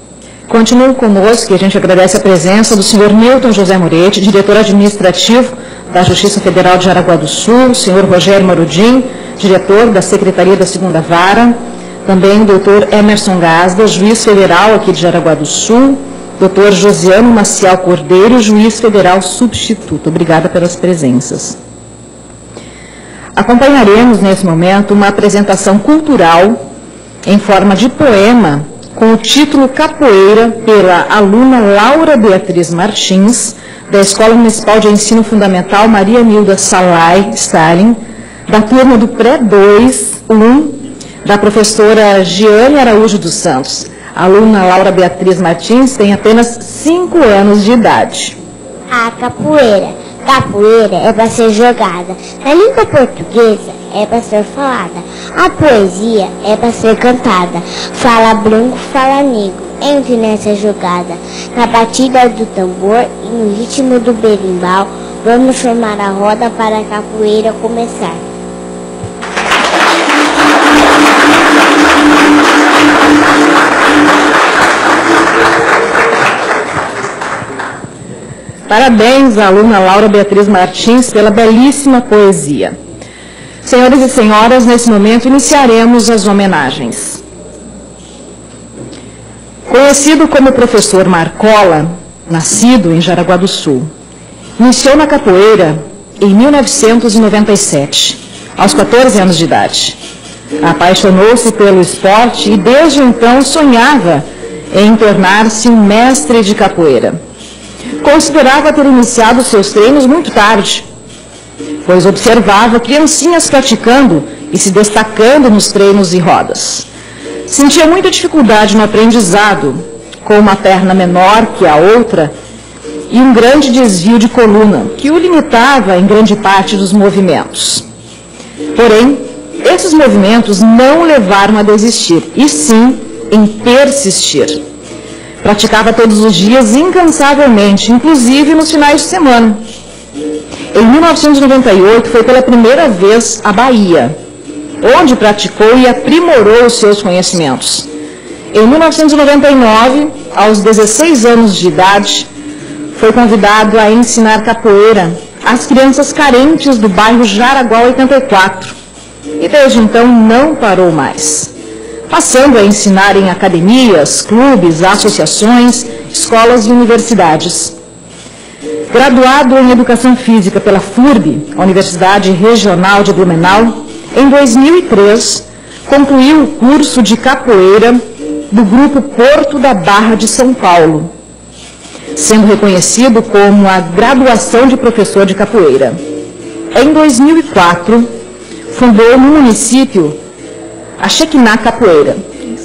Continuam conosco e a gente agradece a presença do senhor Newton José Moretti, diretor administrativo da Justiça Federal de Jaraguá do Sul, senhor Rogério Marudim, diretor da Secretaria da 2ª Vara, também o doutor Emerson Gasda, juiz federal aqui de Jaraguá do Sul, doutor Josiano Maciel Cordeiro, juiz federal substituto. Obrigada pelas presenças. Acompanharemos, nesse momento, uma apresentação cultural em forma de poema com o título Capoeira, pela aluna Laura Beatriz Martins, da Escola Municipal de Ensino Fundamental Maria Nilda Salai Stalin, da turma do Pré-2-1, da professora Giane Araújo dos Santos. A aluna Laura Beatriz Martins tem apenas 5 anos de idade. A capoeira. Capoeira é para ser jogada. Na língua portuguesa é para ser falada. A poesia é para ser cantada. Fala branco, fala negro. Entre nessa jogada. Na batida do tambor e no ritmo do berimbau, vamos formar a roda para a capoeira começar. Parabéns à aluna Laura Beatriz Martins pela belíssima poesia. Senhores e senhoras, nesse momento iniciaremos as homenagens. Conhecido como professor Marcola, nascido em Jaraguá do Sul, iniciou na capoeira em 1997, aos 14 anos de idade. Apaixonou-se pelo esporte e desde então sonhava em tornar-se um mestre de capoeira. Considerava ter iniciado seus treinos muito tarde, pois observava criancinhas praticando e se destacando nos treinos e rodas. Sentia muita dificuldade no aprendizado, com uma perna menor que a outra e um grande desvio de coluna, que o limitava em grande parte dos movimentos. Porém, esses movimentos não o levaram a desistir, e sim em persistir. Praticava todos os dias incansavelmente, inclusive nos finais de semana. Em 1998 foi pela primeira vez à Bahia, onde praticou e aprimorou os seus conhecimentos. Em 1999, aos 16 anos de idade, foi convidado a ensinar capoeira às crianças carentes do bairro Jaraguá 84. E desde então não parou mais, passando a ensinar em academias, clubes, associações, escolas e universidades. Graduado em Educação Física pela FURB, a Universidade Regional de Blumenau, em 2003, concluiu o curso de capoeira do Grupo Porto da Barra de São Paulo, sendo reconhecido como a graduação de professor de capoeira. Em 2004, fundou no município a Shekinah Capoeira,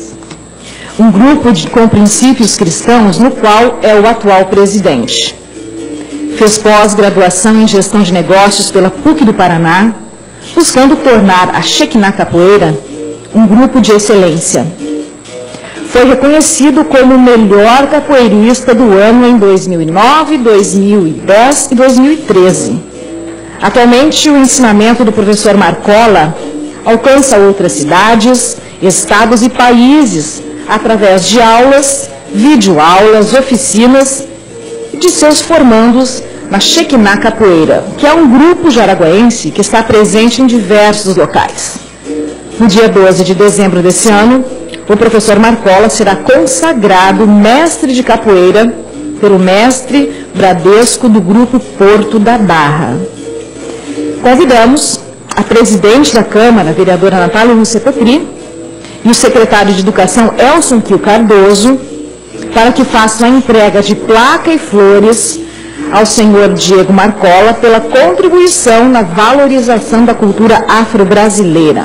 um grupo com princípios cristãos, no qual é o atual presidente. Fez pós-graduação em Gestão de Negócios pela PUC do Paraná, buscando tornar a Shekinah Capoeira um grupo de excelência. Foi reconhecido como o melhor capoeirista do ano em 2009, 2010 e 2013. Atualmente, o ensinamento do professor Marcola alcança outras cidades, estados e países através de aulas, videoaulas, oficinas e de seus formandos na Shekinah Capoeira, que é um grupo jaraguaense que está presente em diversos locais. No dia 12 de dezembro desse ano, o professor Marcola será consagrado mestre de capoeira pelo mestre Bradesco do Grupo Porto da Barra. Convidamos a presidente da Câmara, a vereadora Natália Lúcia Petri, e o secretário de Educação, Elson Kio Cardoso, para que façam a entrega de placa e flores ao senhor Diego Marcola pela contribuição na valorização da cultura afro-brasileira.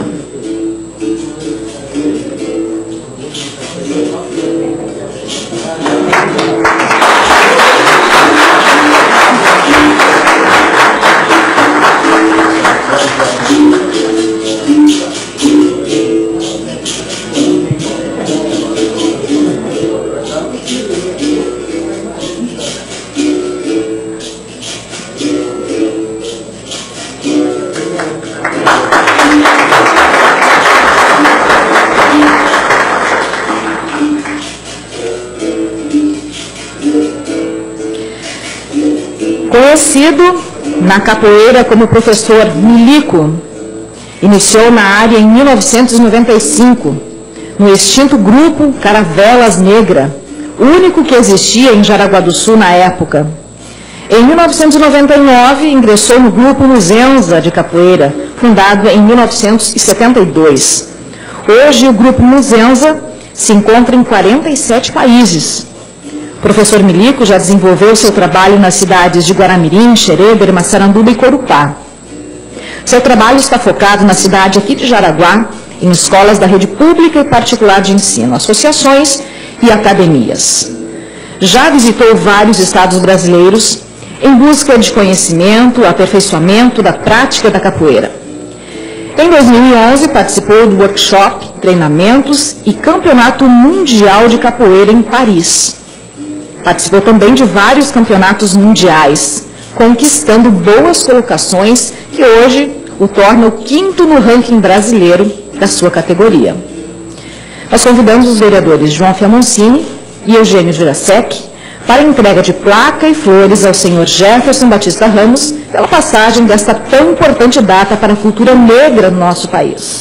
Conhecido na capoeira como professor Milico. Iniciou na área em 1995, no extinto grupo Caravelas Negra, o único que existia em Jaraguá do Sul na época. Em 1999, ingressou no grupo Muzenza de capoeira, fundado em 1972. Hoje, o grupo Muzenza se encontra em 47 países. O professor Milico já desenvolveu seu trabalho nas cidades de Guaramirim, Xereber, Massaranduba e Corupá. Seu trabalho está focado na cidade aqui de Jaraguá, em escolas da rede pública e particular de ensino, associações e academias. Já visitou vários estados brasileiros em busca de conhecimento, aperfeiçoamento da prática da capoeira. Em 2011, participou do workshop, treinamentos e campeonato mundial de capoeira em Paris. Participou também de vários campeonatos mundiais, conquistando boas colocações que hoje o torna o 5º no ranking brasileiro da sua categoria. Nós convidamos os vereadores João Fiamoncini e Eugênio Jurasek para a entrega de placa e flores ao senhor Jefferson Batista Ramos pela passagem desta tão importante data para a cultura negra no nosso país.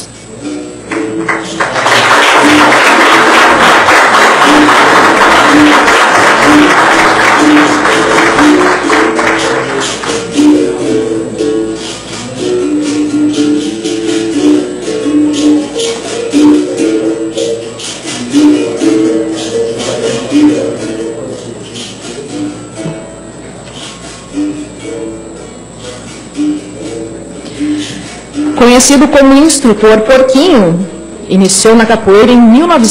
Conhecido como instrutor Porquinho, iniciou na capoeira em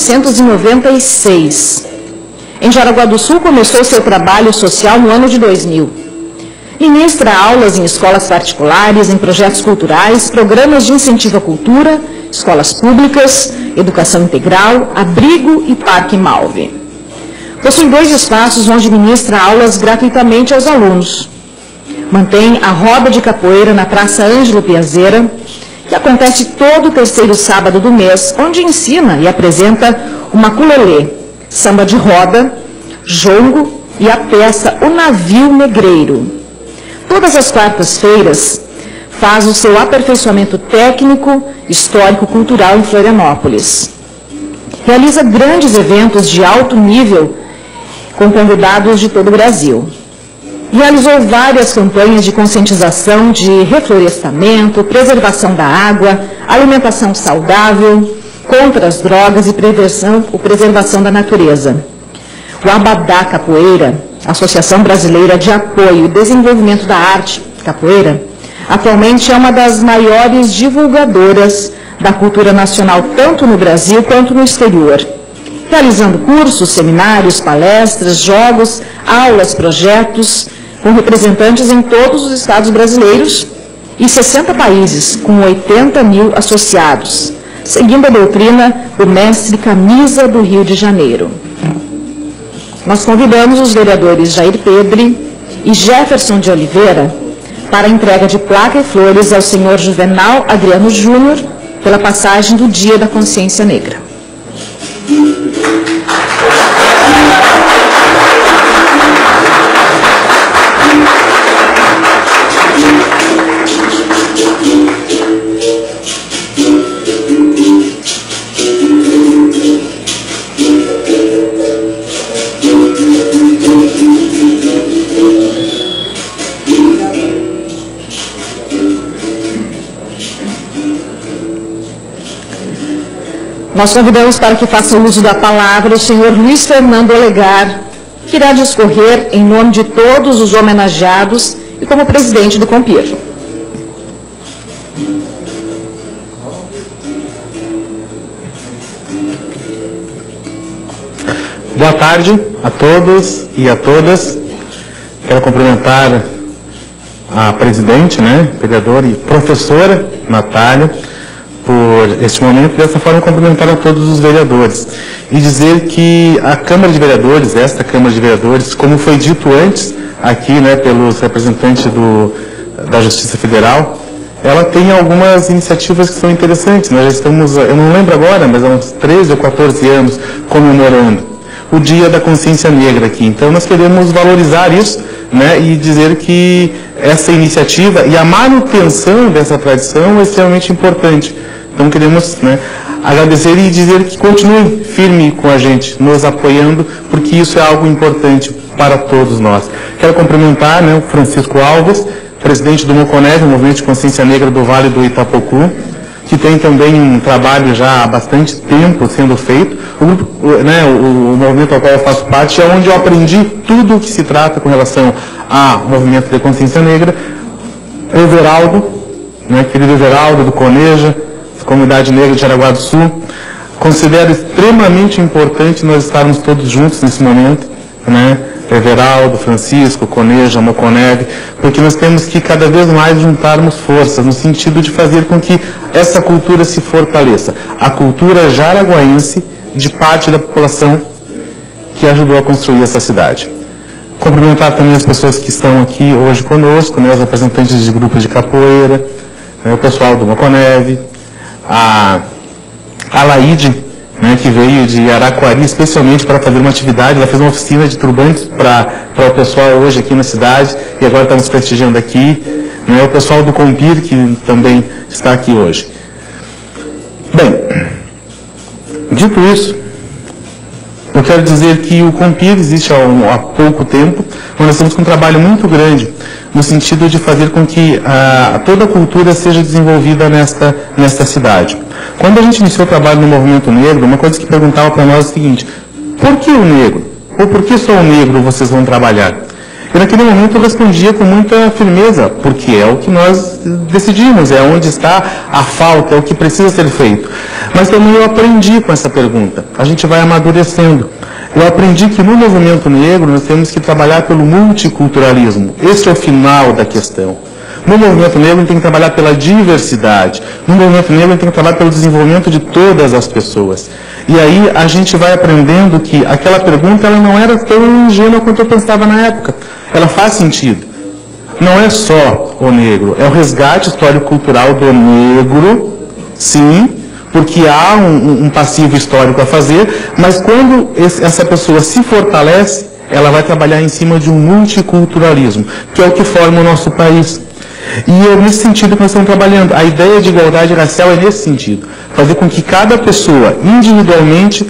1996. Em Jaraguá do Sul, começou seu trabalho social no ano de 2000. Ministra aulas em escolas particulares, em projetos culturais, programas de incentivo à cultura, escolas públicas, educação integral, abrigo e Parque Malve. Possui 2 espaços onde ministra aulas gratuitamente aos alunos. Mantém a roda de capoeira na Praça Ângelo Piazeira, que acontece todo o 3º sábado do mês, onde ensina e apresenta o maculelê, samba de roda, jongo e a peça O Navio Negreiro. Todas as quartas-feiras faz o seu aperfeiçoamento técnico, histórico-cultural em Florianópolis. Realiza grandes eventos de alto nível com convidados de todo o Brasil. Realizou várias campanhas de conscientização de reflorestamento, preservação da água, alimentação saudável, contra as drogas e preservação da natureza. O Abadá Capoeira, Associação Brasileira de Apoio e Desenvolvimento da Arte Capoeira, atualmente é uma das maiores divulgadoras da cultura nacional, tanto no Brasil quanto no exterior, realizando cursos, seminários, palestras, jogos, aulas, projetos, com representantes em todos os estados brasileiros e 60 países, com 80 mil associados, seguindo a doutrina do mestre Camisa do Rio de Janeiro. Nós convidamos os vereadores Jair Pedre e Jefferson de Oliveira para a entrega de placa e flores ao senhor Juvenal Adriano Júnior pela passagem do Dia da Consciência Negra. Nós convidamos para que faça uso da palavra o senhor Luiz Fernando Olegar, que irá discorrer em nome de todos os homenageados e como presidente do Compir. Boa tarde a todos e a todas. Quero cumprimentar a presidente, vereadora e professora Natália, por este momento, dessa forma cumprimentar a todos os vereadores e dizer que a Câmara de Vereadores, esta Câmara de Vereadores, como foi dito antes aqui, pelos representantes da Justiça Federal, ela tem algumas iniciativas que são interessantes. Nós já estamos, eu não lembro agora, mas há uns 13 ou 14 anos comemorando o Dia da Consciência Negra aqui. Então nós queremos valorizar isso, e dizer que essa iniciativa e a manutenção dessa tradição é extremamente importante. Então queremos, né, agradecer e dizer que continue firme com a gente, nos apoiando, porque isso é algo importante para todos nós. Quero cumprimentar, né, o Francisco Alves, presidente do Moconeve, o Movimento de Consciência Negra do Vale do Itapocu, que tem também um trabalho já há bastante tempo sendo feito. O grupo, né, o movimento ao qual eu faço parte é onde eu aprendi tudo o que se trata com relação ao movimento de consciência negra. O Everaldo, né, querido Everaldo do Coneja, Comunidade Negra de Jaraguá do Sul, considero extremamente importante nós estarmos todos juntos nesse momento, né? Everaldo, Francisco, Coneja, Moconeve, porque nós temos que cada vez mais juntarmos forças no sentido de fazer com que essa cultura se fortaleça. A cultura jaraguaense de parte da população que ajudou a construir essa cidade. Cumprimentar também as pessoas que estão aqui hoje conosco, né, os representantes de grupos de capoeira, né, o pessoal do Moconeve, a Laide, né, que veio de Araquari especialmente para fazer uma atividade. Ela fez uma oficina de turbantes para o pessoal hoje aqui na cidade e agora está nos prestigiando aqui. Né, o pessoal do Compir, que também está aqui hoje. Bem, dito isso, eu quero dizer que o Compir existe há pouco tempo, mas nós estamos com um trabalho muito grande no sentido de fazer com que toda a cultura seja desenvolvida nesta cidade. Quando a gente iniciou o trabalho no movimento negro, uma coisa que perguntava para nós é o seguinte: por que o negro? Ou por que só o negro vocês vão trabalhar? E naquele momento eu respondia com muita firmeza, porque é o que nós decidimos, é onde está a falta, é o que precisa ser feito. Mas também eu aprendi com essa pergunta, a gente vai amadurecendo. Eu aprendi que no movimento negro nós temos que trabalhar pelo multiculturalismo. Esse é o final da questão. No movimento negro a gente tem que trabalhar pela diversidade. No movimento negro a gente tem que trabalhar pelo desenvolvimento de todas as pessoas. E aí a gente vai aprendendo que aquela pergunta ela não era tão ingênua quanto eu pensava na época. Ela faz sentido. Não é só o negro, é o resgate histórico-cultural do negro, sim, porque há um passivo histórico a fazer, mas quando essa pessoa se fortalece, ela vai trabalhar em cima de um multiculturalismo, que é o que forma o nosso país. E é nesse sentido que nós estamos trabalhando. A ideia de igualdade racial é nesse sentido. Fazer com que cada pessoa, individualmente,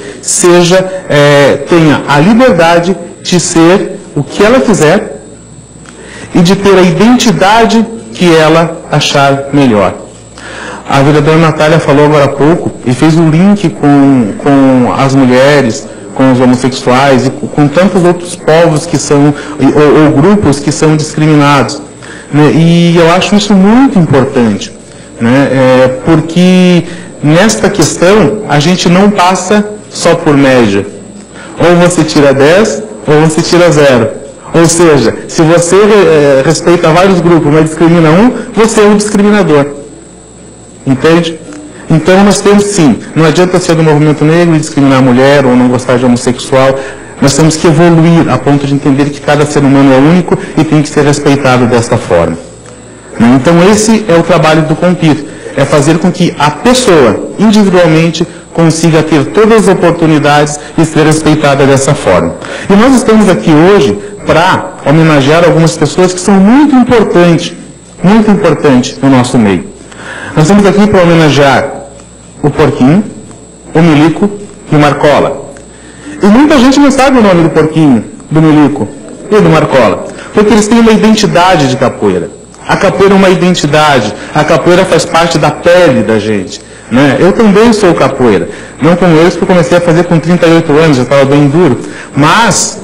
tenha a liberdade de ser o que ela quiser e de ter a identidade que ela achar melhor. A vereadora Natália falou agora há pouco e fez um link com as mulheres, com os homossexuais e com tantos outros povos que são, ou grupos que são discriminados. Né? E eu acho isso muito importante, né? Porque nesta questão a gente não passa só por média. Ou você tira 10 ou você tira 0. Ou seja, se você respeita vários grupos, mas discrimina um, você é um discriminador. Entende? Então nós temos sim, não adianta ser do movimento negro e discriminar a mulher ou não gostar de homossexual. Nós temos que evoluir a ponto de entender que cada ser humano é único e tem que ser respeitado desta forma. Então esse é o trabalho do Compir, é fazer com que a pessoa, individualmente, consiga ter todas as oportunidades e ser respeitada dessa forma. E nós estamos aqui hoje para homenagear algumas pessoas que são muito importantes no nosso meio. Nós estamos aqui para homenagear o Porquinho, o Milico e o Marcola. E muita gente não sabe o nome do Porquinho, do Milico e do Marcola, porque eles têm uma identidade de capoeira. A capoeira é uma identidade, a capoeira faz parte da pele da gente. Né? Eu também sou capoeira, não como eles, que eu comecei a fazer com 38 anos, já estava bem duro. Mas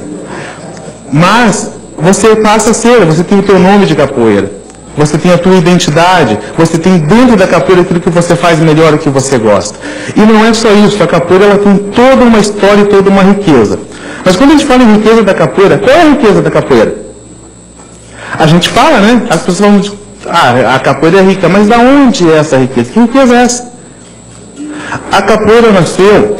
você passa a ser, você tem o teu nome de capoeira. Você tem a tua identidade, você tem dentro da capoeira aquilo que você faz melhor, o que você gosta. E não é só isso, a capoeira ela tem toda uma história e toda uma riqueza. Mas quando a gente fala em riqueza da capoeira, qual é a riqueza da capoeira? A gente fala, né? As pessoas falam, a capoeira é rica, mas da onde é essa riqueza? Que riqueza é essa? A capoeira nasceu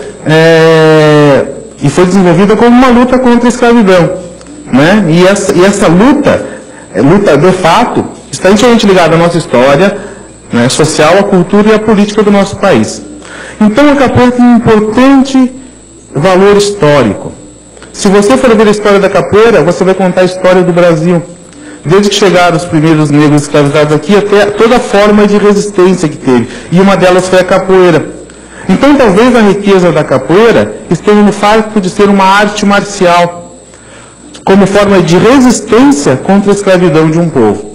e foi desenvolvida como uma luta contra a escravidão. Né? E essa luta de fato, está intimamente ligada à nossa história, né, social, à cultura e à política do nosso país. Então a capoeira tem um importante valor histórico. Se você for ver a história da capoeira, você vai contar a história do Brasil. desde que chegaram os primeiros negros escravizados aqui, até toda forma de resistência que teve. E uma delas foi a capoeira. Então, talvez a riqueza da capoeira esteja no fato de ser uma arte marcial, como forma de resistência contra a escravidão de um povo.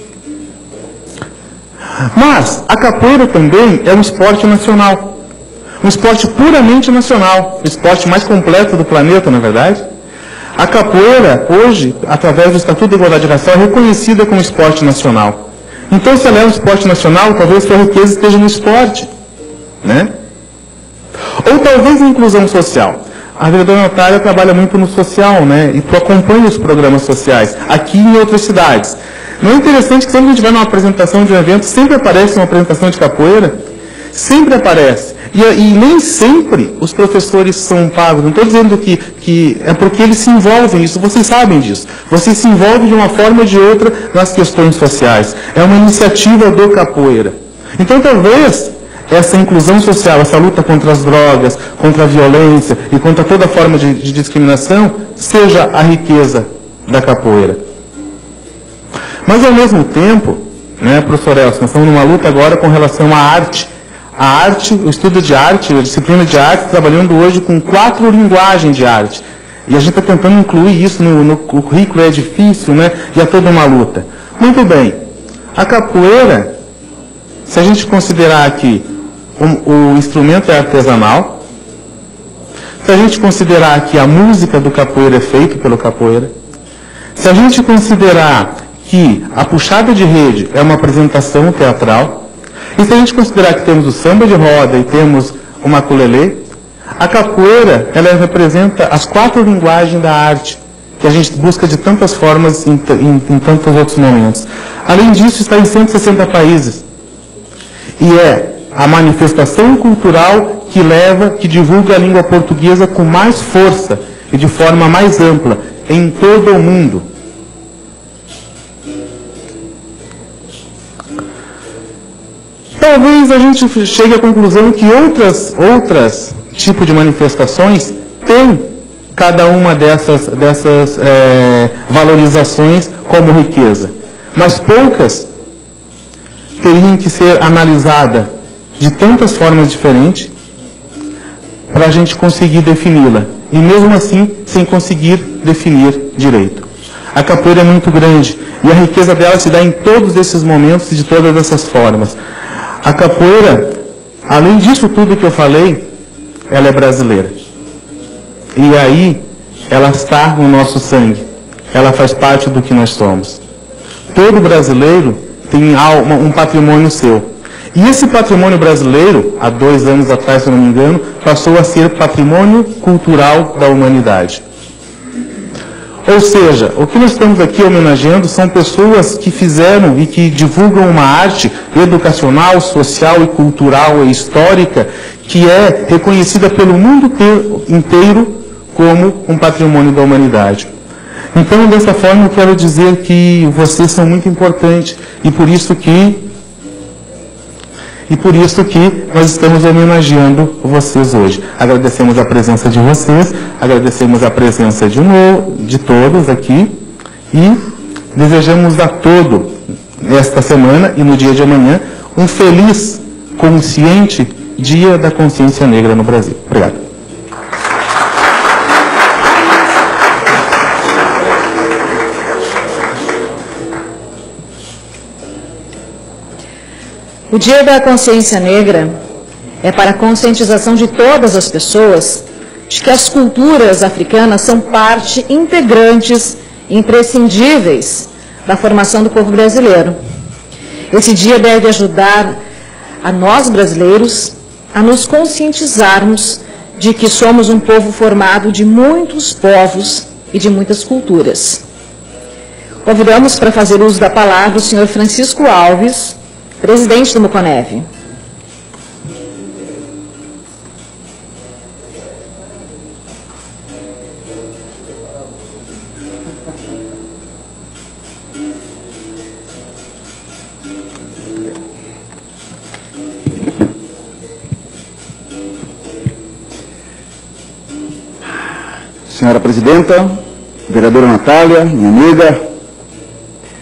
Mas a capoeira também é um esporte nacional, um esporte puramente nacional, o esporte mais completo do planeta, na verdade. A capoeira, hoje, através do Estatuto da Igualdade Racial, é reconhecida como esporte nacional. Então, se ela é um esporte nacional, talvez sua riqueza esteja no esporte, né? Ou talvez a inclusão social. A vereadora Natália trabalha muito no social, né? E tu acompanha os programas sociais, aqui e em outras cidades. Não é interessante que sempre que a gente vai numa apresentação de um evento, sempre aparece uma apresentação de capoeira? Sempre aparece. E nem sempre os professores são pagos. Não estou dizendo que é porque eles se envolvem, isso vocês sabem disso. Vocês se envolvem de uma forma ou de outra nas questões sociais. É uma iniciativa do capoeira. Então, talvez essa inclusão social, essa luta contra as drogas, contra a violência e contra toda forma de discriminação, seja a riqueza da capoeira. Mas, ao mesmo tempo, né, professor Elcio, nós estamos numa luta agora com relação à arte. A arte, o estudo de arte, a disciplina de arte, trabalhando hoje com 4 linguagens de arte. E a gente está tentando incluir isso no currículo, é difícil, né? E é toda uma luta. Muito bem. A capoeira, se a gente considerar que o instrumento é artesanal, se a gente considerar que a música do capoeira é feita pelo capoeira, se a gente considerar que a puxada de rede é uma apresentação teatral, e se a gente considerar que temos o samba de roda e temos o maculelê, a capoeira, ela representa as 4 linguagens da arte, que a gente busca de tantas formas em tantos outros momentos. Além disso, está em 160 países. E é a manifestação cultural que divulga a língua portuguesa com mais força e de forma mais ampla em todo o mundo. Talvez a gente chegue à conclusão que outras tipos de manifestações têm cada uma dessas valorizações como riqueza. Mas poucas teriam que ser analisadas de tantas formas diferentes para a gente conseguir defini-la. E mesmo assim, sem conseguir definir direito. A capoeira é muito grande e a riqueza dela se dá em todos esses momentos e de todas essas formas. A capoeira, além disso tudo que eu falei, ela é brasileira. E aí, ela está no nosso sangue. Ela faz parte do que nós somos. Todo brasileiro tem um patrimônio seu. E esse patrimônio brasileiro, há 2 anos atrás, se eu não me engano, passou a ser patrimônio cultural da humanidade. Ou seja, o que nós estamos aqui homenageando são pessoas que fizeram e que divulgam uma arte educacional, social e cultural e histórica que é reconhecida pelo mundo inteiro como um patrimônio da humanidade. Então, dessa forma, eu quero dizer que vocês são muito importantes e por isso que nós estamos homenageando vocês hoje. Agradecemos a presença de vocês, agradecemos a presença de todos aqui e desejamos a todos, esta semana e no dia de amanhã, um feliz, consciente Dia da Consciência Negra no Brasil. Obrigado. O Dia da Consciência Negra é para a conscientização de todas as pessoas de que as culturas africanas são parte integrantes, imprescindíveis da formação do povo brasileiro. Esse dia deve ajudar a nós brasileiros a nos conscientizarmos de que somos um povo formado de muitos povos e de muitas culturas. Convidamos para fazer uso da palavra o senhor Francisco Alves, presidente do Muconeve. Senhora Presidenta, vereadora Natália, minha amiga,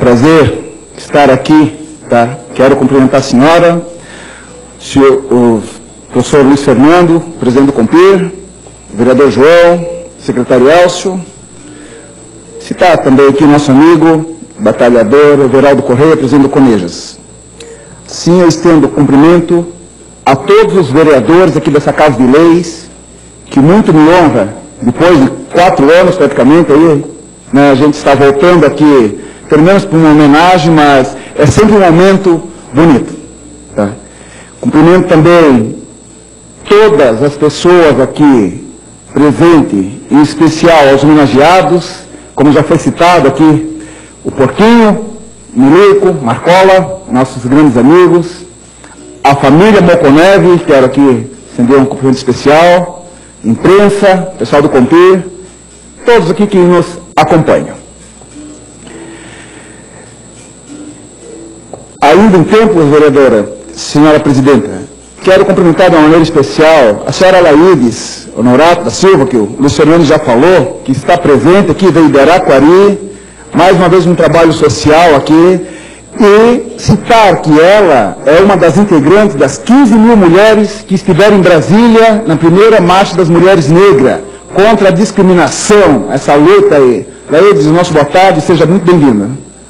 prazer estar aqui, tá? Quero cumprimentar a senhora, o professor Luiz Fernando, presidente do COMPIR, o vereador João, secretário Elcio, citar também aqui o nosso amigo, batalhador Everaldo Correia, presidente do CONEJAS. Sim, eu estendo cumprimento a todos os vereadores aqui dessa Casa de Leis, que muito me honra, depois de 4 anos praticamente, aí, né, a gente está voltando aqui, pelo menos para uma homenagem, mas é sempre um momento bonito. Tá? Cumprimento também todas as pessoas aqui presentes, em especial aos homenageados, como já foi citado aqui, o Porquinho, Milico, Marcola, nossos grandes amigos, a família Moconeve, quero aqui estender um cumprimento especial, imprensa, pessoal do COMPIR, todos aqui que nos acompanham. Ainda em tempos, vereadora, senhora presidenta, quero cumprimentar de uma maneira especial a senhora Laídes Honorato da Silva, que o Luciano já falou, que está presente aqui, veio de Araquari, mais uma vez um trabalho social aqui, e citar que ela é uma das integrantes das 15 mil mulheres que estiveram em Brasília na primeira Marcha das Mulheres Negras, contra a discriminação, essa luta aí. Laídes, nosso boa tarde, seja muito bem-vinda.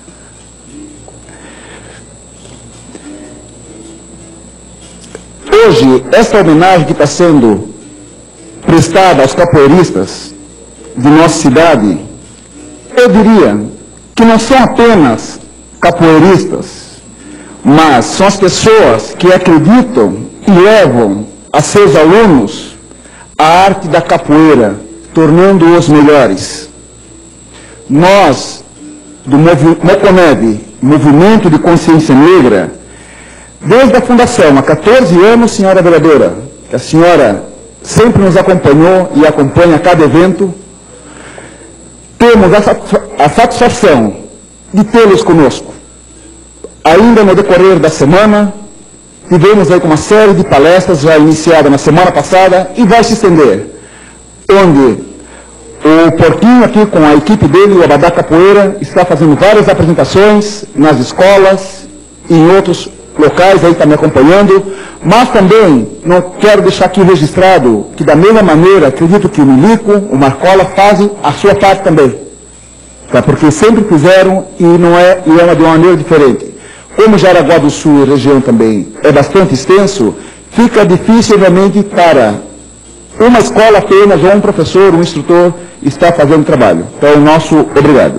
Hoje, essa homenagem que está sendo prestada aos capoeiristas de nossa cidade, eu diria que não são apenas capoeiristas, mas são as pessoas que acreditam e levam a seus alunos a arte da capoeira, tornando-os melhores. Nós, do Moconeve, Movimento de Consciência Negra, desde a fundação, há 14 anos, senhora vereadora, que a senhora sempre nos acompanhou e acompanha a cada evento, temos a satisfação de tê-los conosco. Ainda no decorrer da semana, tivemos aí com uma série de palestras já iniciada na semana passada e vai se estender, onde o Porquinho aqui com a equipe dele, o Abadá Capoeira, está fazendo várias apresentações nas escolas e em outros locais, aí está me acompanhando, mas também não quero deixar aqui registrado que da mesma maneira, acredito que o Milico, o Marcola fazem a sua parte também, tá? Porque sempre fizeram e é de uma maneira diferente. Como Jaraguá do Sul e região também é bastante extenso, fica difícil realmente para uma escola apenas, ou um professor, um instrutor, estar fazendo trabalho. Então, nosso obrigado.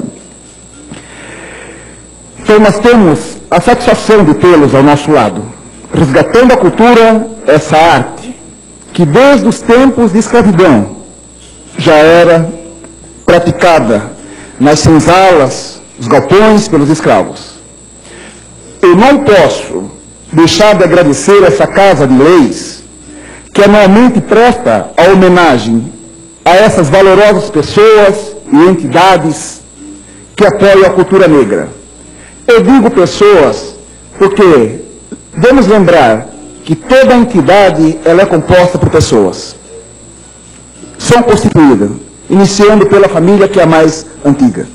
Então, nós temos a satisfação de tê-los ao nosso lado, resgatando a cultura, essa arte, que desde os tempos de escravidão já era praticada nas senzalas, os galpões pelos escravos. Eu não posso deixar de agradecer essa Casa de Leis, que anualmente presta a homenagem a essas valorosas pessoas e entidades que apoiam a cultura negra. Eu digo pessoas porque devemos lembrar que toda entidade ela é composta por pessoas. São constituídas, iniciando pela família que é a mais antiga.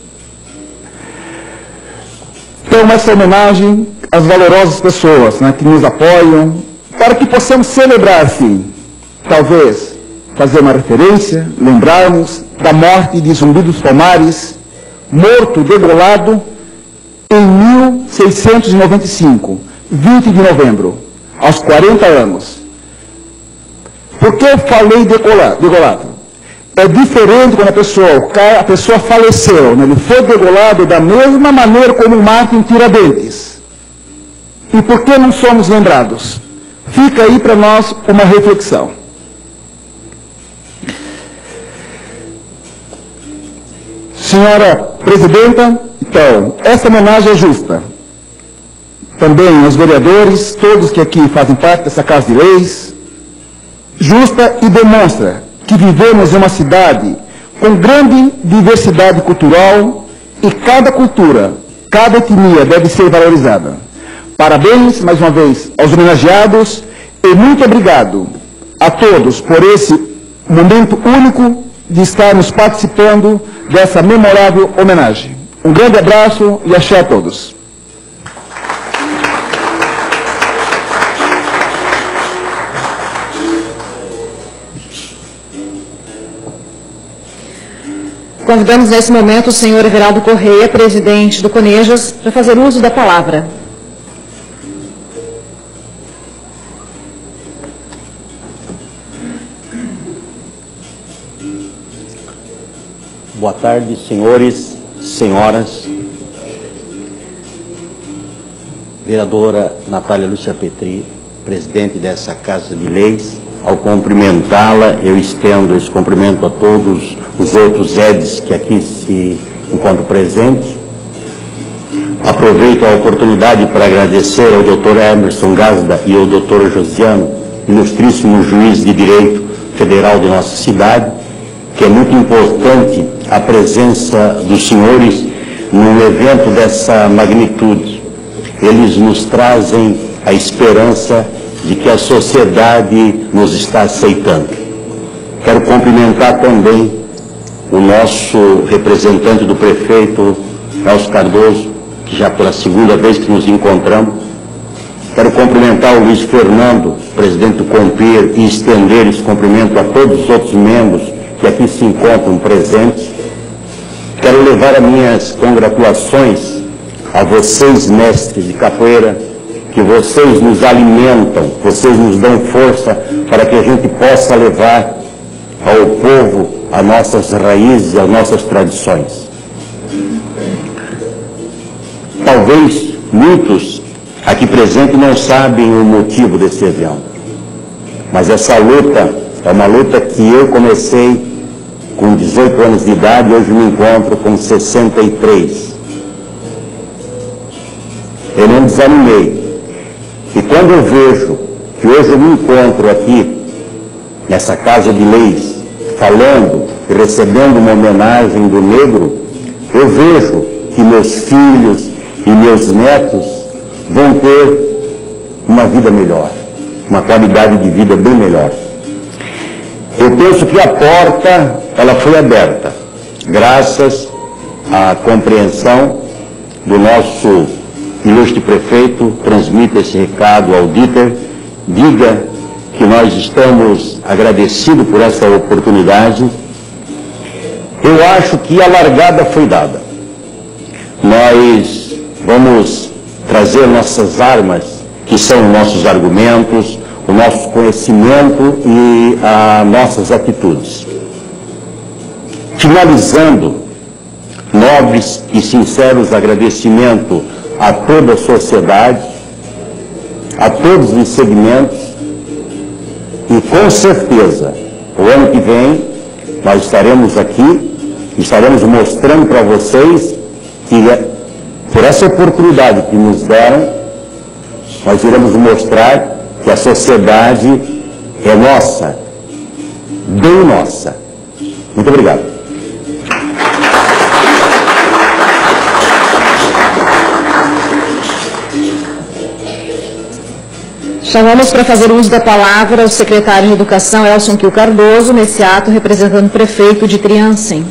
Então, essa homenagem às valorosas pessoas, né, que nos apoiam, para que possamos celebrar, sim, talvez fazer uma referência, lembrarmos da morte de Zumbi dos Palmares, morto, degolado, em 1695, 20 de novembro, aos 40 anos. Por que eu falei degolado? É diferente quando a pessoa faleceu, né? Ele foi degolado da mesma maneira como o Martin Tiradentes. E por que não somos lembrados? Fica aí para nós uma reflexão. Senhora Presidenta, então, essa homenagem é justa. Também aos vereadores, todos que aqui fazem parte dessa Casa de Leis, justa e demonstra que vivemos em uma cidade com grande diversidade cultural e cada cultura, cada etnia deve ser valorizada. Parabéns, mais uma vez, aos homenageados e muito obrigado a todos por esse momento único de estarmos participando dessa memorável homenagem. Um grande abraço e axé a todos. Convidamos nesse momento o senhor Everaldo Correia, presidente do CONEJAS, para fazer uso da palavra. Boa tarde, senhores, senhoras. Vereadora Natália Lúcia Petri, presidente dessa Casa de Leis. Ao cumprimentá-la, eu estendo esse cumprimento a todos os outros EDs que aqui se encontram presentes. Aproveito a oportunidade para agradecer ao Dr. Emerson Gazda e ao Dr. Josiano, ilustríssimo juiz de direito federal de nossa cidade, que é muito importante a presença dos senhores num evento dessa magnitude. Eles nos trazem a esperança de que a sociedade nos está aceitando. Quero cumprimentar também o nosso representante do prefeito, Elcio Cardoso, que já pela segunda vez que nos encontramos. Quero cumprimentar o Luiz Fernando, presidente do COMPIR, e estender esse cumprimento a todos os outros membros que aqui se encontram presentes. Quero levar as minhas congratulações a vocês, mestres de capoeira, que vocês nos alimentam, vocês nos dão força para que a gente possa levar ao povo as nossas raízes, as nossas tradições. Talvez muitos aqui presentes não sabem o motivo desse evento, mas essa luta é uma luta que eu comecei com 18 anos de idade e hoje me encontro com 63. Eu não desanimei. E quando eu vejo que hoje eu me encontro aqui, nessa Casa de Leis, falando e recebendo uma homenagem do negro, eu vejo que meus filhos e meus netos vão ter uma vida melhor, uma qualidade de vida bem melhor. Eu penso que a porta, ela foi aberta, graças à compreensão do nosso ilustre prefeito. Transmita esse recado ao Dieter, diga que nós estamos agradecidos por essa oportunidade. Eu acho que a largada foi dada. Nós vamos trazer nossas armas, que são nossos argumentos, o nosso conhecimento e as nossas atitudes. Finalizando, nobres e sinceros agradecimentos a toda a sociedade, a todos os segmentos, e com certeza, o ano que vem, nós estaremos aqui, estaremos mostrando para vocês que, por essa oportunidade que nos deram, nós iremos mostrar que a sociedade é nossa, bem nossa. Muito obrigado. Chamamos para fazer uso da palavra o secretário de Educação, Elson Quil Cardoso, nesse ato representando o prefeito de Triancem.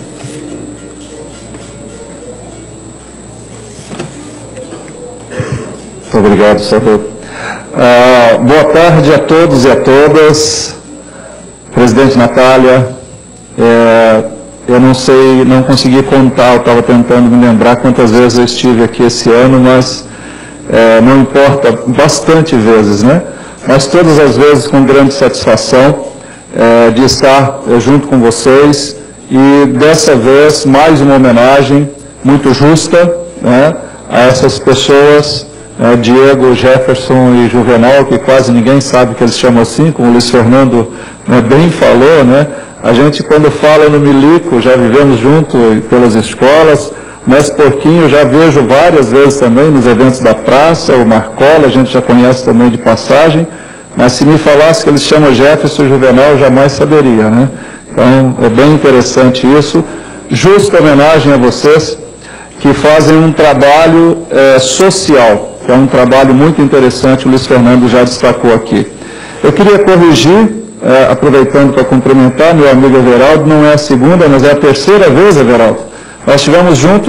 Muito obrigado, senador. Boa tarde a todos e a todas. Presidente Natália, eu não sei, não consegui contar, eu estava tentando me lembrar quantas vezes eu estive aqui esse ano, mas não importa, bastante vezes, né? Mas todas as vezes com grande satisfação de estar junto com vocês, e dessa vez mais uma homenagem muito justa, né, a essas pessoas, Diego, Jefferson e Juvenal, que quase ninguém sabe que eles chamam assim, como o Luiz Fernando bem falou, né? A gente, quando fala no Milico, já vivemos junto pelas escolas. Mestre Porquinho já vejo várias vezes também nos eventos da praça, o Marcola a gente já conhece também de passagem, mas se me falasse que eles chamam Jefferson e Juvenal, eu jamais saberia, né? Então, é bem interessante isso. Justa homenagem a vocês que fazem um trabalho social, que é um trabalho muito interessante, o Luiz Fernando já destacou aqui. Eu queria corrigir, aproveitando para cumprimentar meu amigo Everaldo, não é a segunda, mas é a terceira vez, Everaldo. Nós estivemos juntos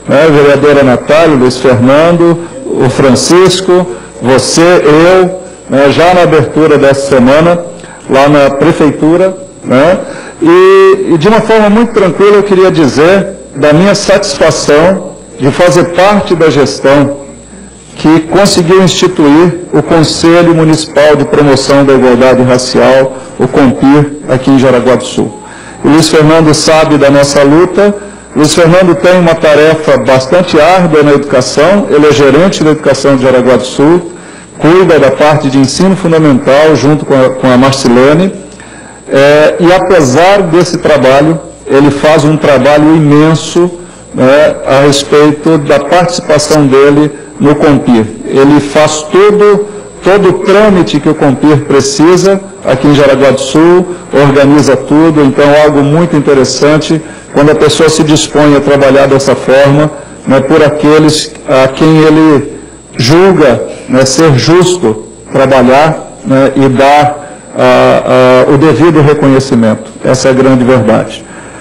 né, a vereadora Natália, o Luiz Fernando, o Francisco, você, eu, né, já na abertura dessa semana, lá na prefeitura, né, e de uma forma muito tranquila eu queria dizer da minha satisfação de fazer parte da gestão que conseguiu instituir o Conselho Municipal de Promoção da Igualdade Racial, o CONPIR, aqui em Jaraguá do Sul. O Luiz Fernando sabe da nossa luta. O Luiz Fernando tem uma tarefa bastante árdua na educação, ele é gerente da educação de Jaraguá do Sul, cuida da parte de ensino fundamental junto com a Marcilene, e apesar desse trabalho, ele faz um trabalho imenso, né, a respeito da participação dele no CONPIR. Ele faz todo o trâmite que o CONPIR precisa aqui em Jaraguá do Sul, organiza tudo, então é algo muito interessante quando a pessoa se dispõe a trabalhar dessa forma, né, por aqueles a quem ele julga, né, ser justo trabalhar, né, e dar o devido reconhecimento. Essa é a grande verdade.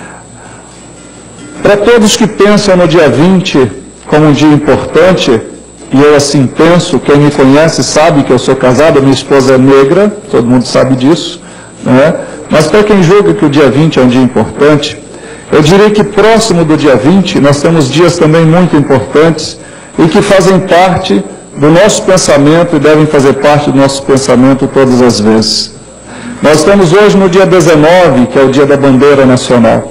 Para todos que pensam no dia 20 como um dia importante, e eu assim penso, quem me conhece sabe que eu sou casado, minha esposa é negra, todo mundo sabe disso, né? Mas para quem julga que o dia 20 é um dia importante, eu diria que próximo do dia 20 nós temos dias também muito importantes e que fazem parte do nosso pensamento e devem fazer parte do nosso pensamento todas as vezes. Nós estamos hoje no dia 19, que é o dia da bandeira nacional.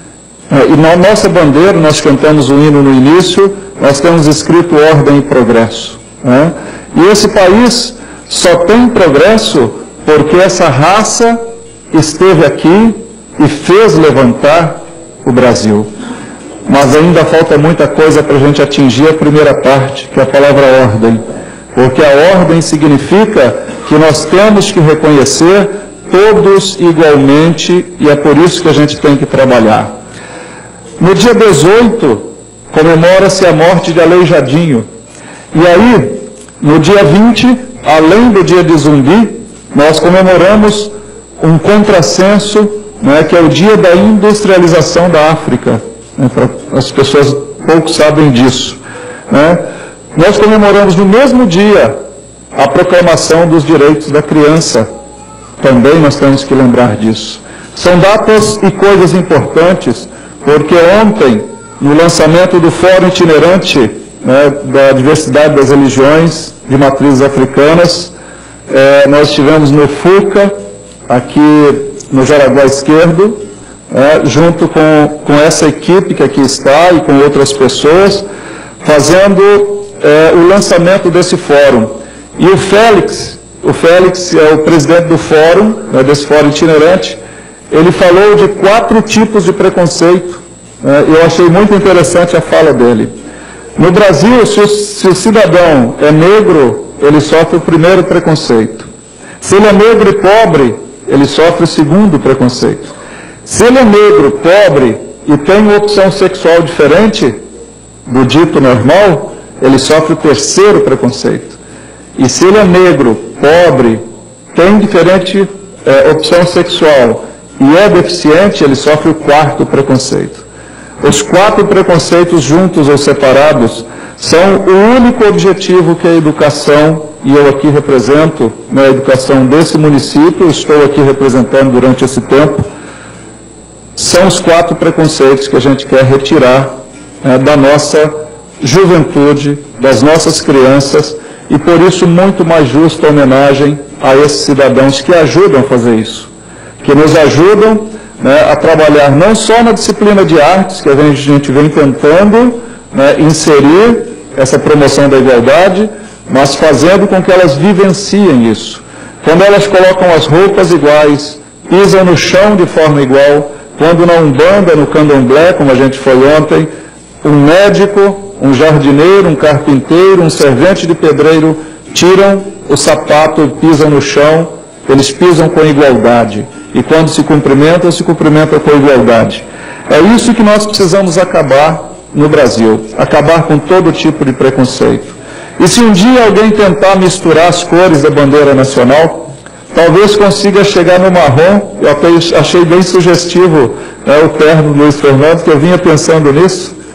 E na nossa bandeira, nós cantamos o hino no início, nós temos escrito ordem e progresso, né? E esse país só tem progresso porque essa raça esteve aqui e fez levantar o Brasil. Mas ainda falta muita coisa para a gente atingir a primeira parte, que é a palavra ordem. Porque a ordem significa que nós temos que reconhecer todos igualmente, e é por isso que a gente tem que trabalhar. No dia 18, comemora-se a morte de Aleijadinho. E aí, no dia 20, além do dia de Zumbi, nós comemoramos um contrassenso, né, que é o dia da industrialização da África. Né, as pessoas pouco sabem disso, né? Nós comemoramos no mesmo dia a proclamação dos direitos da criança. Também nós temos que lembrar disso. São datas e coisas importantes, porque ontem, no lançamento do Fórum Itinerante, né, da Diversidade das Religiões de Matrizes Africanas, nós estivemos no FUCA, aqui no Jaraguá Esquerdo, junto com essa equipe que aqui está e com outras pessoas, fazendo o lançamento desse fórum. E o Félix é o presidente do fórum, né, desse fórum itinerante, ele falou de 4 tipos de preconceito. Eu achei muito interessante a fala dele. No Brasil, se o cidadão é negro, ele sofre o primeiro preconceito. Se ele é negro e pobre, ele sofre o segundo preconceito. Se ele é negro, pobre e tem uma opção sexual diferente do dito normal, ele sofre o terceiro preconceito. E se ele é negro, pobre, tem diferente opção sexual e é deficiente, ele sofre o quarto preconceito. Os 4 preconceitos juntos ou separados são o único objetivo que a educação, e eu aqui represento a educação desse município, estou aqui representando durante esse tempo, são os 4 preconceitos que a gente quer retirar da nossa juventude, das nossas crianças, e por isso muito mais justa homenagem a esses cidadãos que ajudam a fazer isso, que nos ajudam, né, a trabalhar não só na disciplina de artes, que a gente vem tentando, né, inserir essa promoção da igualdade, mas fazendo com que elas vivenciem isso. Quando elas colocam as roupas iguais, pisam no chão de forma igual, quando na Umbanda, no Candomblé, como a gente foi ontem, um médico, um jardineiro, um carpinteiro, um servente de pedreiro tiram o sapato e pisam no chão, eles pisam com igualdade. E quando se cumprimentam com igualdade. É isso que nós precisamos acabar no Brasil, acabar com todo tipo de preconceito. E se um dia alguém tentar misturar as cores da bandeira nacional, talvez consiga chegar no marrom. Eu até achei bem sugestivo, o terno do Luiz Fernando, que eu vinha pensando nisso,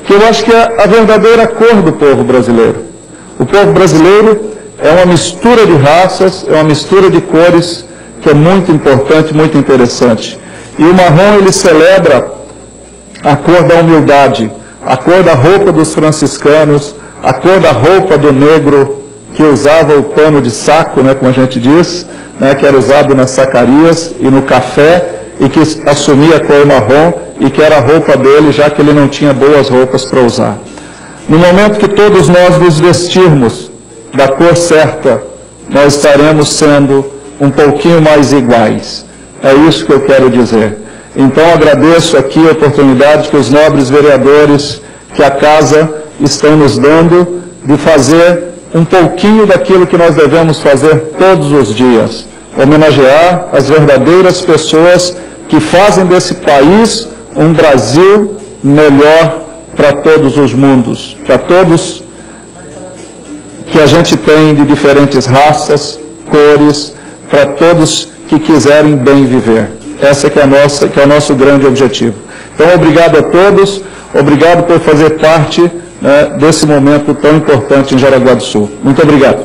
que eu acho que é a verdadeira cor do povo brasileiro. O povo brasileiro é uma mistura de raças, é uma mistura de cores, que é muito importante, muito interessante. E o marrom, ele celebra a cor da humildade, a cor da roupa dos franciscanos, a cor da roupa do negro, que usava o pano de saco, né, como a gente diz, né, que era usado nas sacarias e no café, e que assumia a cor marrom, e que era a roupa dele, já que ele não tinha boas roupas para usar. No momento que todos nós nos vestirmos da cor certa, nós estaremos sendo um pouquinho mais iguais. É isso que eu quero dizer. Então agradeço aqui a oportunidade que os nobres vereadores, que a Casa estão nos dando, de fazer um pouquinho daquilo que nós devemos fazer todos os dias. Homenagear as verdadeiras pessoas que fazem desse país um Brasil melhor para todos os mundos, para todos que a gente tem de diferentes raças, cores, para todos que quiserem bem viver. Essa que é o nosso grande objetivo. Então, obrigado a todos, obrigado por fazer parte, né, desse momento tão importante em Jaraguá do Sul. Muito obrigado.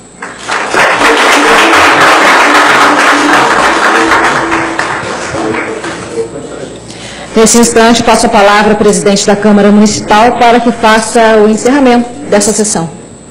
Nesse instante, passo a palavra ao presidente da Câmara Municipal para que faça o encerramento dessa sessão.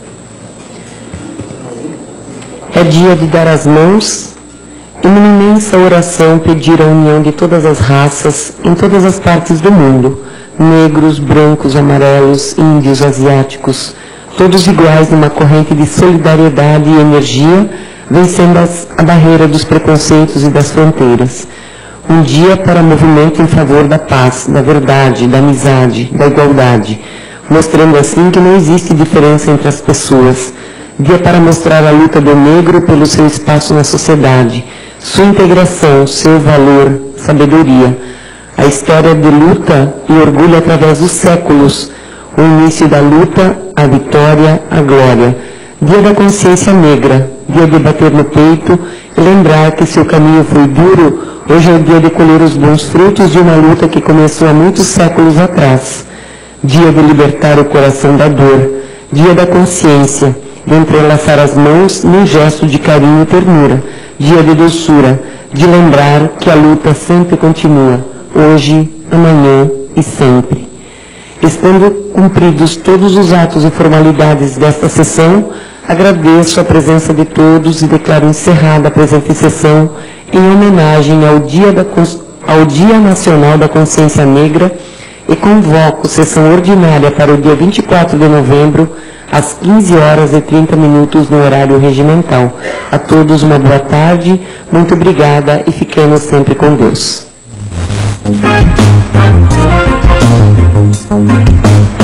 É dia de dar as mãos e numa imensa oração pedir a união de todas as raças em todas as partes do mundo, negros, brancos, amarelos, índios, asiáticos, todos iguais numa corrente de solidariedade e energia, vencendo a barreira dos preconceitos e das fronteiras. Um dia para movimento em favor da paz, da verdade, da amizade, da igualdade, mostrando assim que não existe diferença entre as pessoas. Dia para mostrar a luta do negro pelo seu espaço na sociedade, sua integração, seu valor, sabedoria. A história de luta e orgulho através dos séculos, o início da luta, a vitória, a glória. Dia da consciência negra, dia de bater no peito e lembrar que se o caminho foi duro, hoje é o dia de colher os bons frutos de uma luta que começou há muitos séculos atrás. Dia de libertar o coração da dor, dia da consciência, de entrelaçar as mãos num gesto de carinho e ternura, dia de doçura, de lembrar que a luta sempre continua, hoje, amanhã e sempre. Estando cumpridos todos os atos e formalidades desta sessão, agradeço a presença de todos e declaro encerrada a presente sessão em homenagem ao Dia Nacional da Consciência Negra e convoco sessão ordinária para o dia 24 de novembro, às 15h30 no horário regimental. A todos uma boa tarde, muito obrigada e fiquemos sempre com Deus.